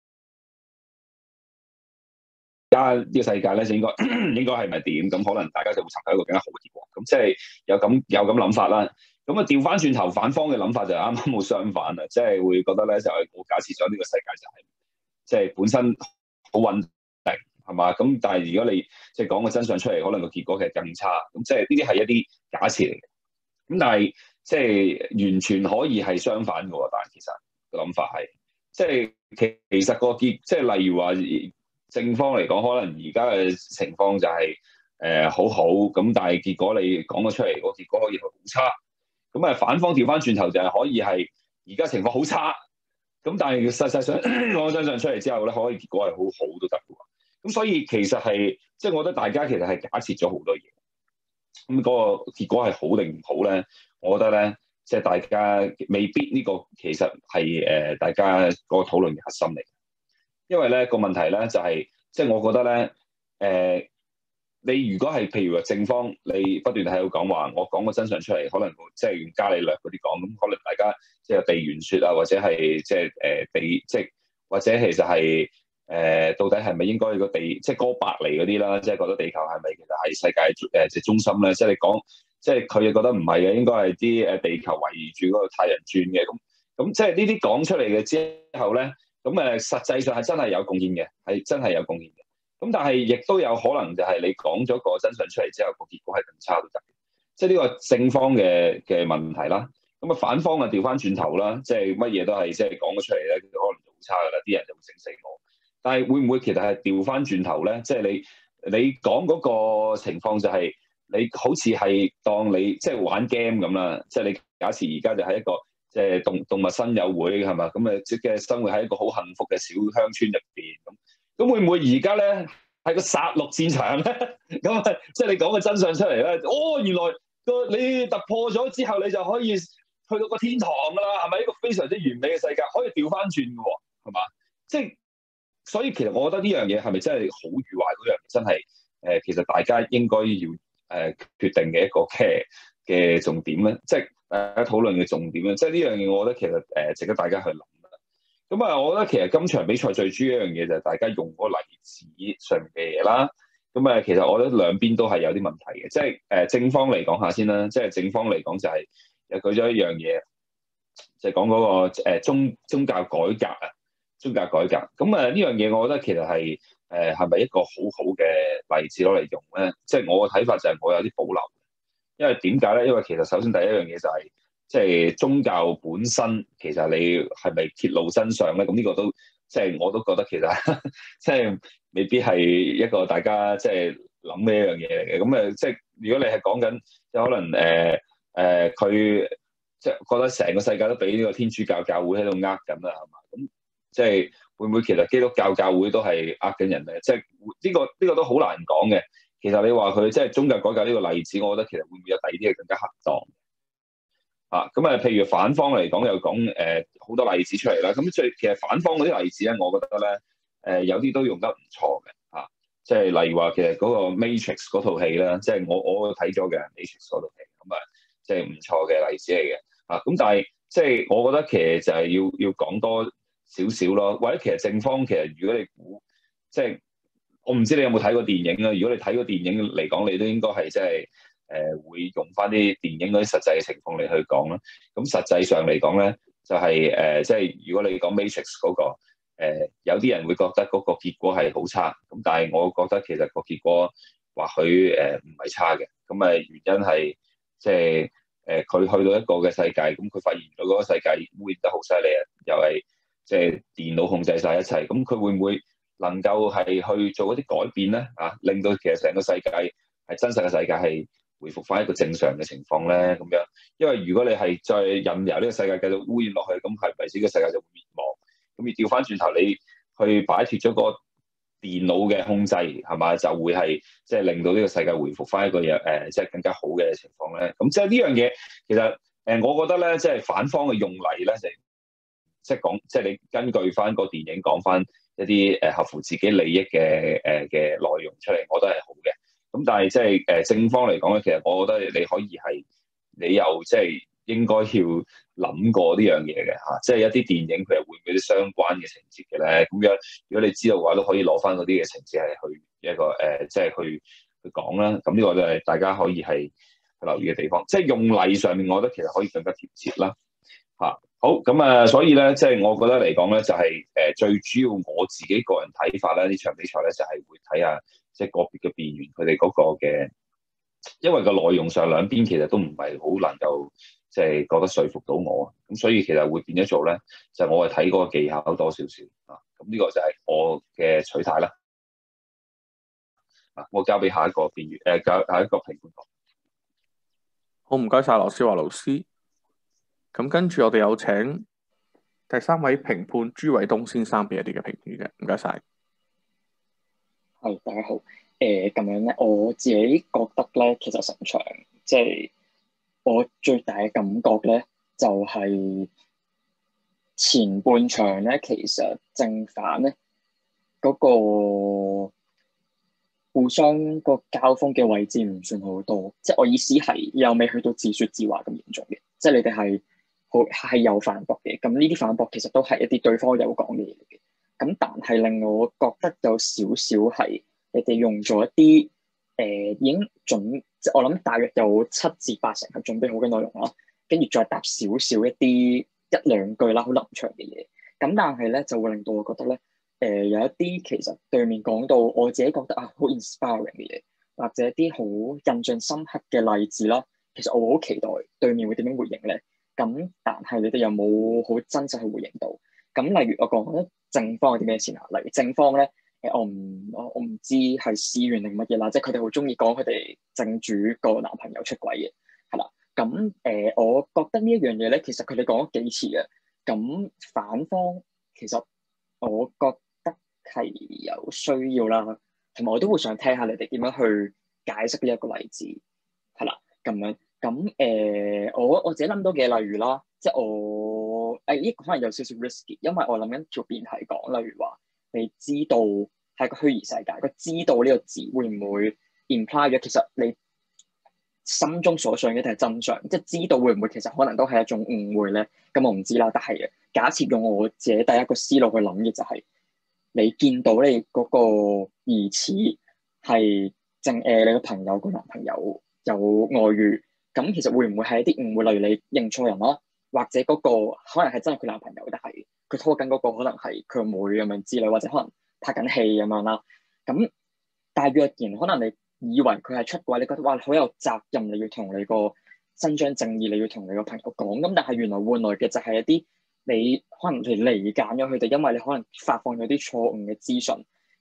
家呢個世界咧就應該係咪點？咁可能大家就會尋求一個更加好嘅結果。咁即係有咁諗法啦。咁啊調翻轉頭，反方嘅諗法就啱啱冇相反啦，即係會覺得咧就係我假設咗呢個世界就係即係本身好穩定係嘛？咁但係如果你即係講個真相出嚟，可能個結果其實更差。咁即係呢啲係一啲假設嚟嘅。咁但係即係完全可以係相反嘅喎，但係其實個諗法係，即係其實個即係例如話正方嚟講，可能而家嘅情況就係好好，咁但係結果你講咗出嚟，個結果可以係好差。咁反方調翻轉頭就係可以係而家情況好差，咁但係實際上講真相出嚟之後咧，可以結果係好好都得嘅喎。咁所以其實係即係我覺得大家其實係假設咗好多嘢。咁嗰個結果係好定唔好咧？我覺得咧，即係大家未必呢個其實係大家個討論嘅核心嚟。因為咧個問題咧就係，即係我覺得咧你如果係譬如話正方，你不斷喺度講話，我講個真相出嚟，可能即係用伽利略嗰啲講，咁可能大家即係地緣說啊，或者係即係或者其實係。到底係咪應該個地即係哥白尼嗰啲啦，即係覺得地球係咪其實係世界即係中心咧？即係你講，即係佢又覺得唔係嘅，應該係啲地球圍住嗰個太陽轉嘅。咁即係呢啲講出嚟嘅之後咧，咁實際上係真係有貢獻嘅，係真係有貢獻嘅。咁但係亦都有可能就係你講咗個真相出嚟之後，個結果係更差都得。即係呢個正方嘅問題啦。咁反方啊調翻轉頭啦，即係乜嘢都係即係講咗出嚟咧，可能就好差噶啦，啲人就會整死我。但係會唔會其實係調翻轉頭咧？即係你講嗰個情況就係你好似係當你即係玩 game 咁啦。即係你假設而家就喺一個即係動物親友會係嘛？咁即嘅生活喺一個好幸福嘅小鄉村入邊咁會唔會而家咧係個殺戮戰場咧？咁即係你講個真相出嚟咧，原來你突破咗之後，你就可以去到個天堂㗎啦，係咪一個非常之完美嘅世界？可以調翻轉嘅喎，係嘛？即係。所以其實我覺得呢樣嘢係咪真係好與壞嗰樣，真係其實大家應該要決定嘅一個嘅重點咧，即係大家討論嘅重點咧，即係呢樣嘢，我覺得其實值得大家去諗啦。咁我覺得其實今場比賽最主要一樣嘢就係大家用嗰個例子上面嘅嘢啦。咁其實我覺得兩邊都係有啲問題嘅，即係正方嚟講下先啦，即係正方嚟講就係又舉咗一樣嘢，就係講嗰個宗教改革啊。宗教改革咁呢樣嘢，我覺得其實係咪一個好好嘅例子攞嚟用咧？即係我嘅睇法就係我有啲保留，因為點解咧？因為其實首先第一樣嘢就係即係宗教本身，其實你係咪揭露真相咧？咁呢個都即係我都覺得其實即係未必係一個大家即係諗嘅一樣嘢嚟嘅。咁即係如果你係講緊即係可能佢即係覺得成個世界都俾呢個天主教教會喺度呃緊啦，係嘛？咁即係會唔會其實基督教教會都係呃緊人咧？即係呢個都好難講嘅。其實你話佢即係宗教改革呢個例子，我覺得其實會唔會有第二啲係更加恰當啊？咁譬如反方嚟講，又講好多例子出嚟啦。咁其實反方嗰啲例子咧，我覺得咧有啲都用得唔錯嘅嚇。即係例如話其實嗰個 Matrix 嗰套戲啦，即係我睇咗嘅 Matrix 嗰套戲，咁即係唔錯嘅例子嚟嘅啊。咁但係即係我覺得其實就係要講多少少咯，或者其實正方其實如果你估即係。我唔知你有冇睇過電影啊？如果你睇過電影嚟講，你都應該係即係會用翻啲電影嗰啲實際嘅情況嚟去講啦。咁實際上嚟講咧，就係即係如果你講 Matrix 嗰個有啲人會覺得嗰個結果係好差，咁但係我覺得其實個結果或許唔係差嘅。咁原因係即係佢去到一個嘅世界，咁佢發現到嗰個世界污染得好犀利啊，又係即係電腦控制晒一切，咁佢會唔會能夠係去做一啲改變咧？令到其實成個世界係真實嘅世界係回復翻一個正常嘅情況咧，咁樣。因為如果你係再任由呢個世界繼續污染落去，咁係咪呢個世界就會滅亡？咁要調翻轉頭，你去擺脫咗個電腦嘅控制，係嘛，就會係即係令到呢個世界回復翻一個即係更加好嘅情況咧。咁即係呢樣嘢，其實我覺得咧，即係反方嘅用例咧，即係講，即係你根據翻個電影講翻一啲合乎自己利益嘅內容出嚟，我覺得係好嘅。咁但係即係正方嚟講咧，其實我覺得你可以係你又即係應該要諗過呢樣嘢嘅嚇，即係一啲電影佢係會唔會啲相關嘅情節嘅咧？咁樣如果你知道嘅話，都可以攞翻嗰啲嘅情節係去一個即係去講啦。咁呢個就係大家可以係留意嘅地方。即係用例上面，我覺得其實可以更加貼切啦嚇。好咁所以咧，即係我覺得嚟講咧，就係最主要我自己個人睇法咧，呢場比賽咧就係會睇下即係個別嘅辯員佢哋嗰個嘅，因為個內容上兩邊其實都唔係好能夠即係覺得說服到我，咁所以其實會變咗做咧，就我係睇嗰個技巧多少少啊。咁呢個就係我嘅取態啦。我交俾下一個辯員下一個評判講。 好，唔該晒羅思華老師。咁跟住我哋有請第三位評判朱偉東先生俾一啲嘅評語嘅，唔該晒。 係，大家好。咁樣咧，我自己覺得咧，其實成場即係我最大嘅感覺咧，就係前半場咧，其實正反咧嗰個互相個交鋒嘅位置唔算好多，即係我意思係又未去到自說自話咁嚴重嘅，即係你哋係有反駁嘅，咁呢啲反駁其實都係一啲對方有講嘅嘢嚟嘅，咁但係令我覺得有少少係你哋用咗一啲已經即係我諗大約有7至8成係準備好嘅內容啦，跟住再搭少少一兩句啦，好臨場嘅嘢，咁但係咧就會令到我覺得咧有一啲其實對面講到我自己覺得好 inspiring 嘅嘢，或者一啲好印象深刻嘅例子啦，其實我好期待對面會點樣回應咧。咁但係你哋有冇好真實去回應到？咁例如我講正方係啲咩先啊？例如正方咧，我唔知係私怨定乜嘢啦，即係佢哋好中意講佢哋正主個男朋友出軌嘅，係啦。咁我覺得呢一樣嘢咧，其實佢哋講咗幾次嘅。咁反方其實我覺得係有需要啦，同埋我都會想聽下你哋點樣去解釋呢一個例子，係啦，咁樣。咁我自己諗到嘅，例如啦，即係我呢個可能有少少 risky，因為我諗緊條辯題講，例如話你知道係個虛擬世界，個知道呢個字會唔會 imply 咗其實你心中所想嘅一定係真相？即係知道會唔會其實可能都係一種誤會咧？咁我唔知啦，但係假設用我自己第一個思路去諗嘅就係，你見到你嗰個疑似係你個朋友個男朋友有外遇。咁其實會唔會係一啲誤會？例如你認錯人啦，或者嗰個可能係真係佢男朋友，但係佢拖緊嗰個可能係佢妹咁樣之類，或者可能拍緊戲咁樣啦。咁但係若然可能你以為佢係出軌，你覺得哇好有責任，你要同你個伸張正義，你要同你個朋友講。咁但係原來換來嘅就係一啲你可能你離間咗佢哋，因為你可能發放咗啲錯誤嘅資訊。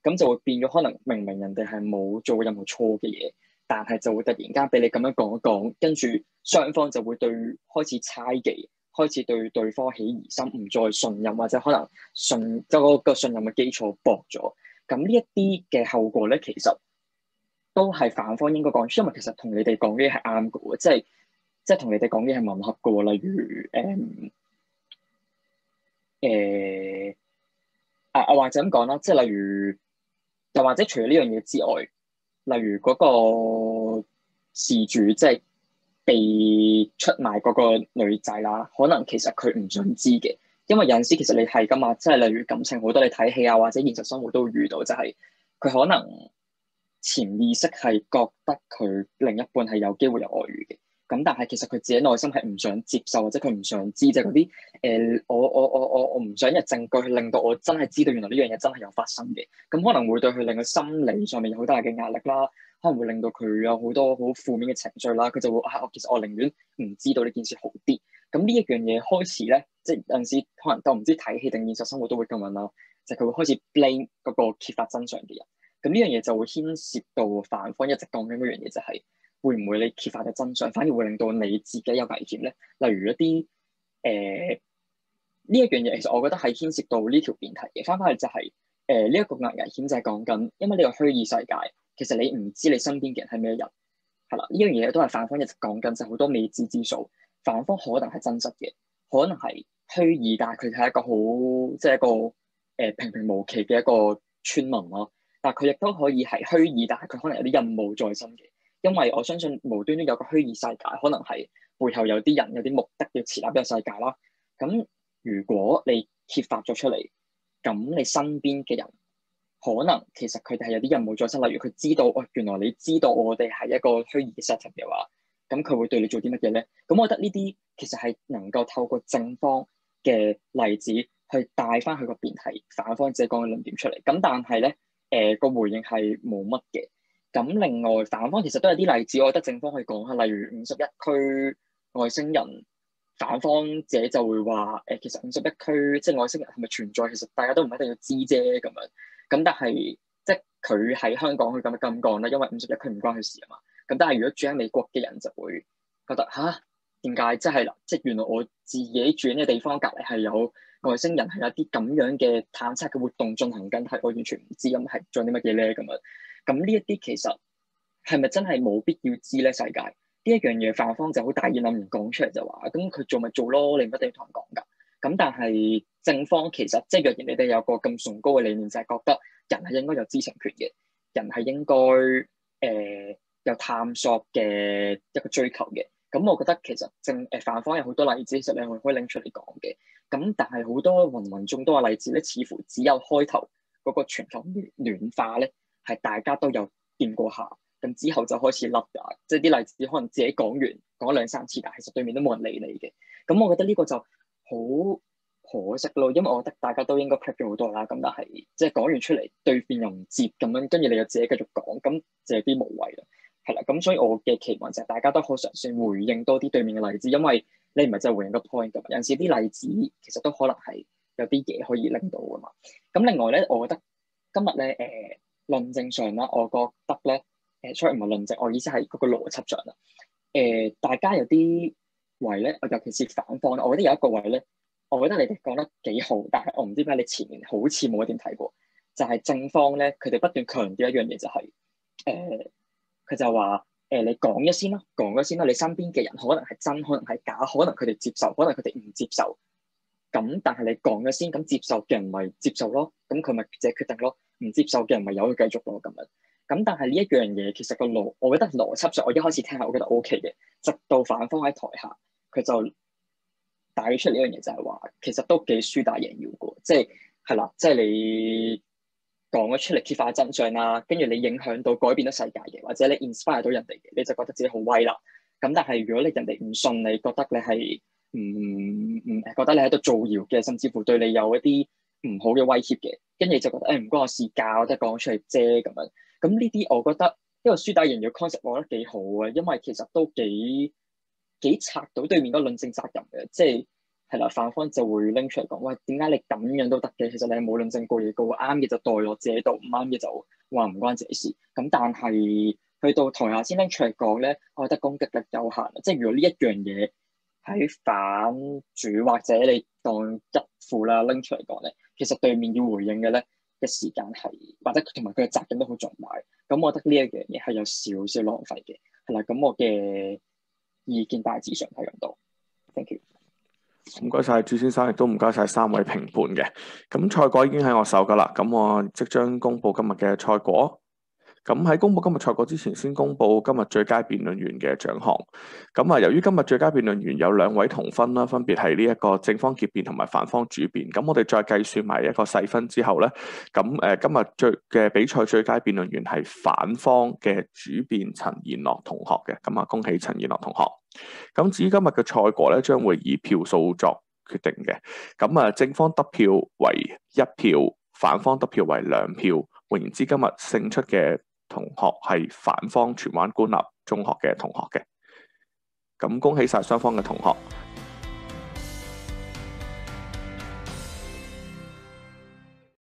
咁就會變咗可能明明人哋係冇做過任何錯嘅嘢，但係就會突然間俾你咁樣講一講，跟住雙方就會開始猜忌，開始對對方起疑心，唔再信任，或者可能個信任嘅基礎薄咗。咁呢一啲嘅後果咧，其實都係反方應該講出，因為其實同你哋講嘅係啱嘅喎，即係同你哋講嘅係吻合嘅喎。例如或者咁講啦，即係例如又或者除咗呢樣嘢之外，例如嗰個事主即係被出賣嗰個女仔啦，可能其實佢唔想知嘅，因為有陣時其實你係㗎嘛，即係例如感情好多你睇戲啊，或者現實生活都會遇到，就係佢可能潛意識係覺得佢另一半係有機會有外遇嘅，咁但係其實佢自己內心係唔想接受，或者佢唔想知，即係嗰啲我唔想有證據去令到我真係知道原來呢樣嘢真係有發生嘅，咁可能會對佢令佢心理上面有好大嘅壓力啦，可能會令到佢有好多好負面嘅情緒啦，佢就會其實我寧願唔知道呢件事好啲。咁呢一樣嘢開始咧，即係有陣時可能都唔知睇戲定現實生活都會咁樣啦，就係佢會開始 blame 嗰個揭發真相嘅人。咁呢樣嘢就會牽涉到反方一直講緊嗰樣嘢，就係會唔會你揭發嘅真相反而會令到你自己有危險咧？例如一啲呢一樣嘢，其實我覺得係牽涉到呢條辯題嘅。翻返去就係呢一個危險就係講緊，因為呢個虛擬世界，其實你唔知你身邊嘅人係咩人，係啦，呢樣嘢都係反方一直講緊，就好多未知之數。反方可能係真實嘅，可能係虛擬，但係佢係一個好即係一個平平無奇嘅一個村民咯。但係佢亦都可以係虛擬，但係佢可能有啲任務在身嘅。因為我相信無端端有個虛擬世界，可能係背後有啲人有啲目的要設立呢個世界啦。咁如果你揭發咗出嚟，咁你身邊嘅人可能其實佢哋係有啲任務在身，例如佢知道原來你知道我哋係一個虛擬嘅 setting 嘅話，咁佢會對你做啲乜嘢咧？咁我覺得呢啲其實係能夠透過正方嘅例子去帶翻佢個辯題，反方自己講嘅論點出嚟。咁但係咧，個回應係冇乜嘅。咁另外反方其實都有啲例子，我覺得正方可以講下，例如51區外星人，反方自己就會話其實51區即係外星人係咪存在，其實大家都唔一定要知啫咁樣。咁但係即係佢喺香港佢咁講啦，因為51區唔關佢事啊嘛。咁但係如果住喺美國嘅人就會覺得點解即係啦？即係原來我自己住緊嘅地方隔離係有外星人係有啲咁樣嘅探測嘅活動進行緊，係我完全唔知，咁係做啲乜嘢咧咁樣。咁呢一啲其實係咪真係冇必要知咧？世界呢一樣嘢反方就好大意諗唔講出嚟就話，咁佢做咪做咯，你唔一定要同人講㗎。咁但係正方其實即係若然你哋有個咁崇高嘅理念，就係覺得人係應該有知情權嘅，人係應該有探索嘅一個追求嘅。咁我覺得其實反方有好多例子，其實你可以拎出嚟講嘅。咁但係好多芸芸眾多嘅例子咧，似乎只有開頭嗰個全球暖化咧，係大家都有掂過下，咁之後就開始甩㗎。即係啲例子可能自己講完講2-3次，但係其實對面都冇人理你嘅。咁我覺得呢個就好可惜咯，因為我覺得大家都應該 prep 咗好多啦。咁但係即係講完出嚟，對面又唔接咁樣，跟住你又自己繼續講，咁就有啲無謂啦。係啦，咁所以我嘅期望就係大家都好嘗試回應多啲對面嘅例子，因為你唔係就係回應個 point 㗎嘛。有陣時啲例子其實都可能係有啲嘢可以拎到㗎嘛。咁另外咧，我覺得今日咧論證上啦，我覺得咧sorry唔係論證，我意思係嗰個邏輯上啦。大家有啲位咧，尤其是反方，我覺得有一個位咧，我覺得你哋講得幾好，但係我唔知點解你前面好似冇一點睇過，就係正方咧，佢哋不斷強調一樣嘢就係佢就話你講咗先啦，你身邊嘅人可能係真，可能係假，可能佢哋接受，可能佢哋唔接受。咁但係你講咗先，咁接受嘅人咪接受咯，咁佢咪自己決定咯。唔接受嘅人咪由佢繼續咯咁樣。咁但係呢一樣嘢其實我覺得邏輯上，我一開始聽下我覺得 OK 嘅，直到反方喺台下，佢就帶出呢樣嘢就係話，其實都幾輸打贏要嘅，即係啦，即係你講咗出嚟揭發真相啦，跟住你影響到改變咗世界嘅，或者你 inspire 到人哋嘅，你就覺得自己好威啦。咁但係如果你人哋唔信你，覺得你係覺得你喺度造謠嘅，甚至乎對你有一啲唔好嘅威脅嘅，跟住就覺得唔關我事教，即係講出嚟啫咁樣。咁呢啲我覺得呢個輸打贏要 concept 我覺得幾好嘅，因為其實都幾拆到對面嗰個論證責任嘅，即係係啦，反方就會拎出嚟講，喂，點解你咁樣都得嘅？其實你係冇論證告嘢告，啱嘅就代落自己度，唔啱嘅就話唔關自己事。咁但係去到台下先拎出嚟講咧，我覺得攻擊力有限。即係如果呢一樣嘢喺反主或者你當一副啦拎出嚟講咧，其實對面要回應嘅咧嘅時間係或者同埋佢嘅責任都好重大。咁我覺得呢一樣嘢係有少少浪費嘅。係啦，咁我嘅意見大致上係咁多。Thank you。 唔該晒朱先生，亦都唔該晒3位評判嘅。咁賽果已經喺我手㗎啦，咁我即將公佈今日嘅賽果。咁喺公佈今日賽果之前，先公佈今日最佳辯論員嘅獎項。咁由於今日最佳辯論員有2位同分啦，分別係呢一個正方結辯同埋反方主辯。咁我哋再計算埋一個細分之後咧，咁今日嘅比賽最佳辯論員係反方嘅主辯陳彥樂同學嘅。咁恭喜陳彥樂同學。咁至於今日嘅賽果咧，將會以票數作決定嘅。咁正方得票為1票，反方得票為2票。換言之，今日勝出嘅同學係反方荃灣官立中學嘅同學嘅。咁恭喜晒雙方嘅同學。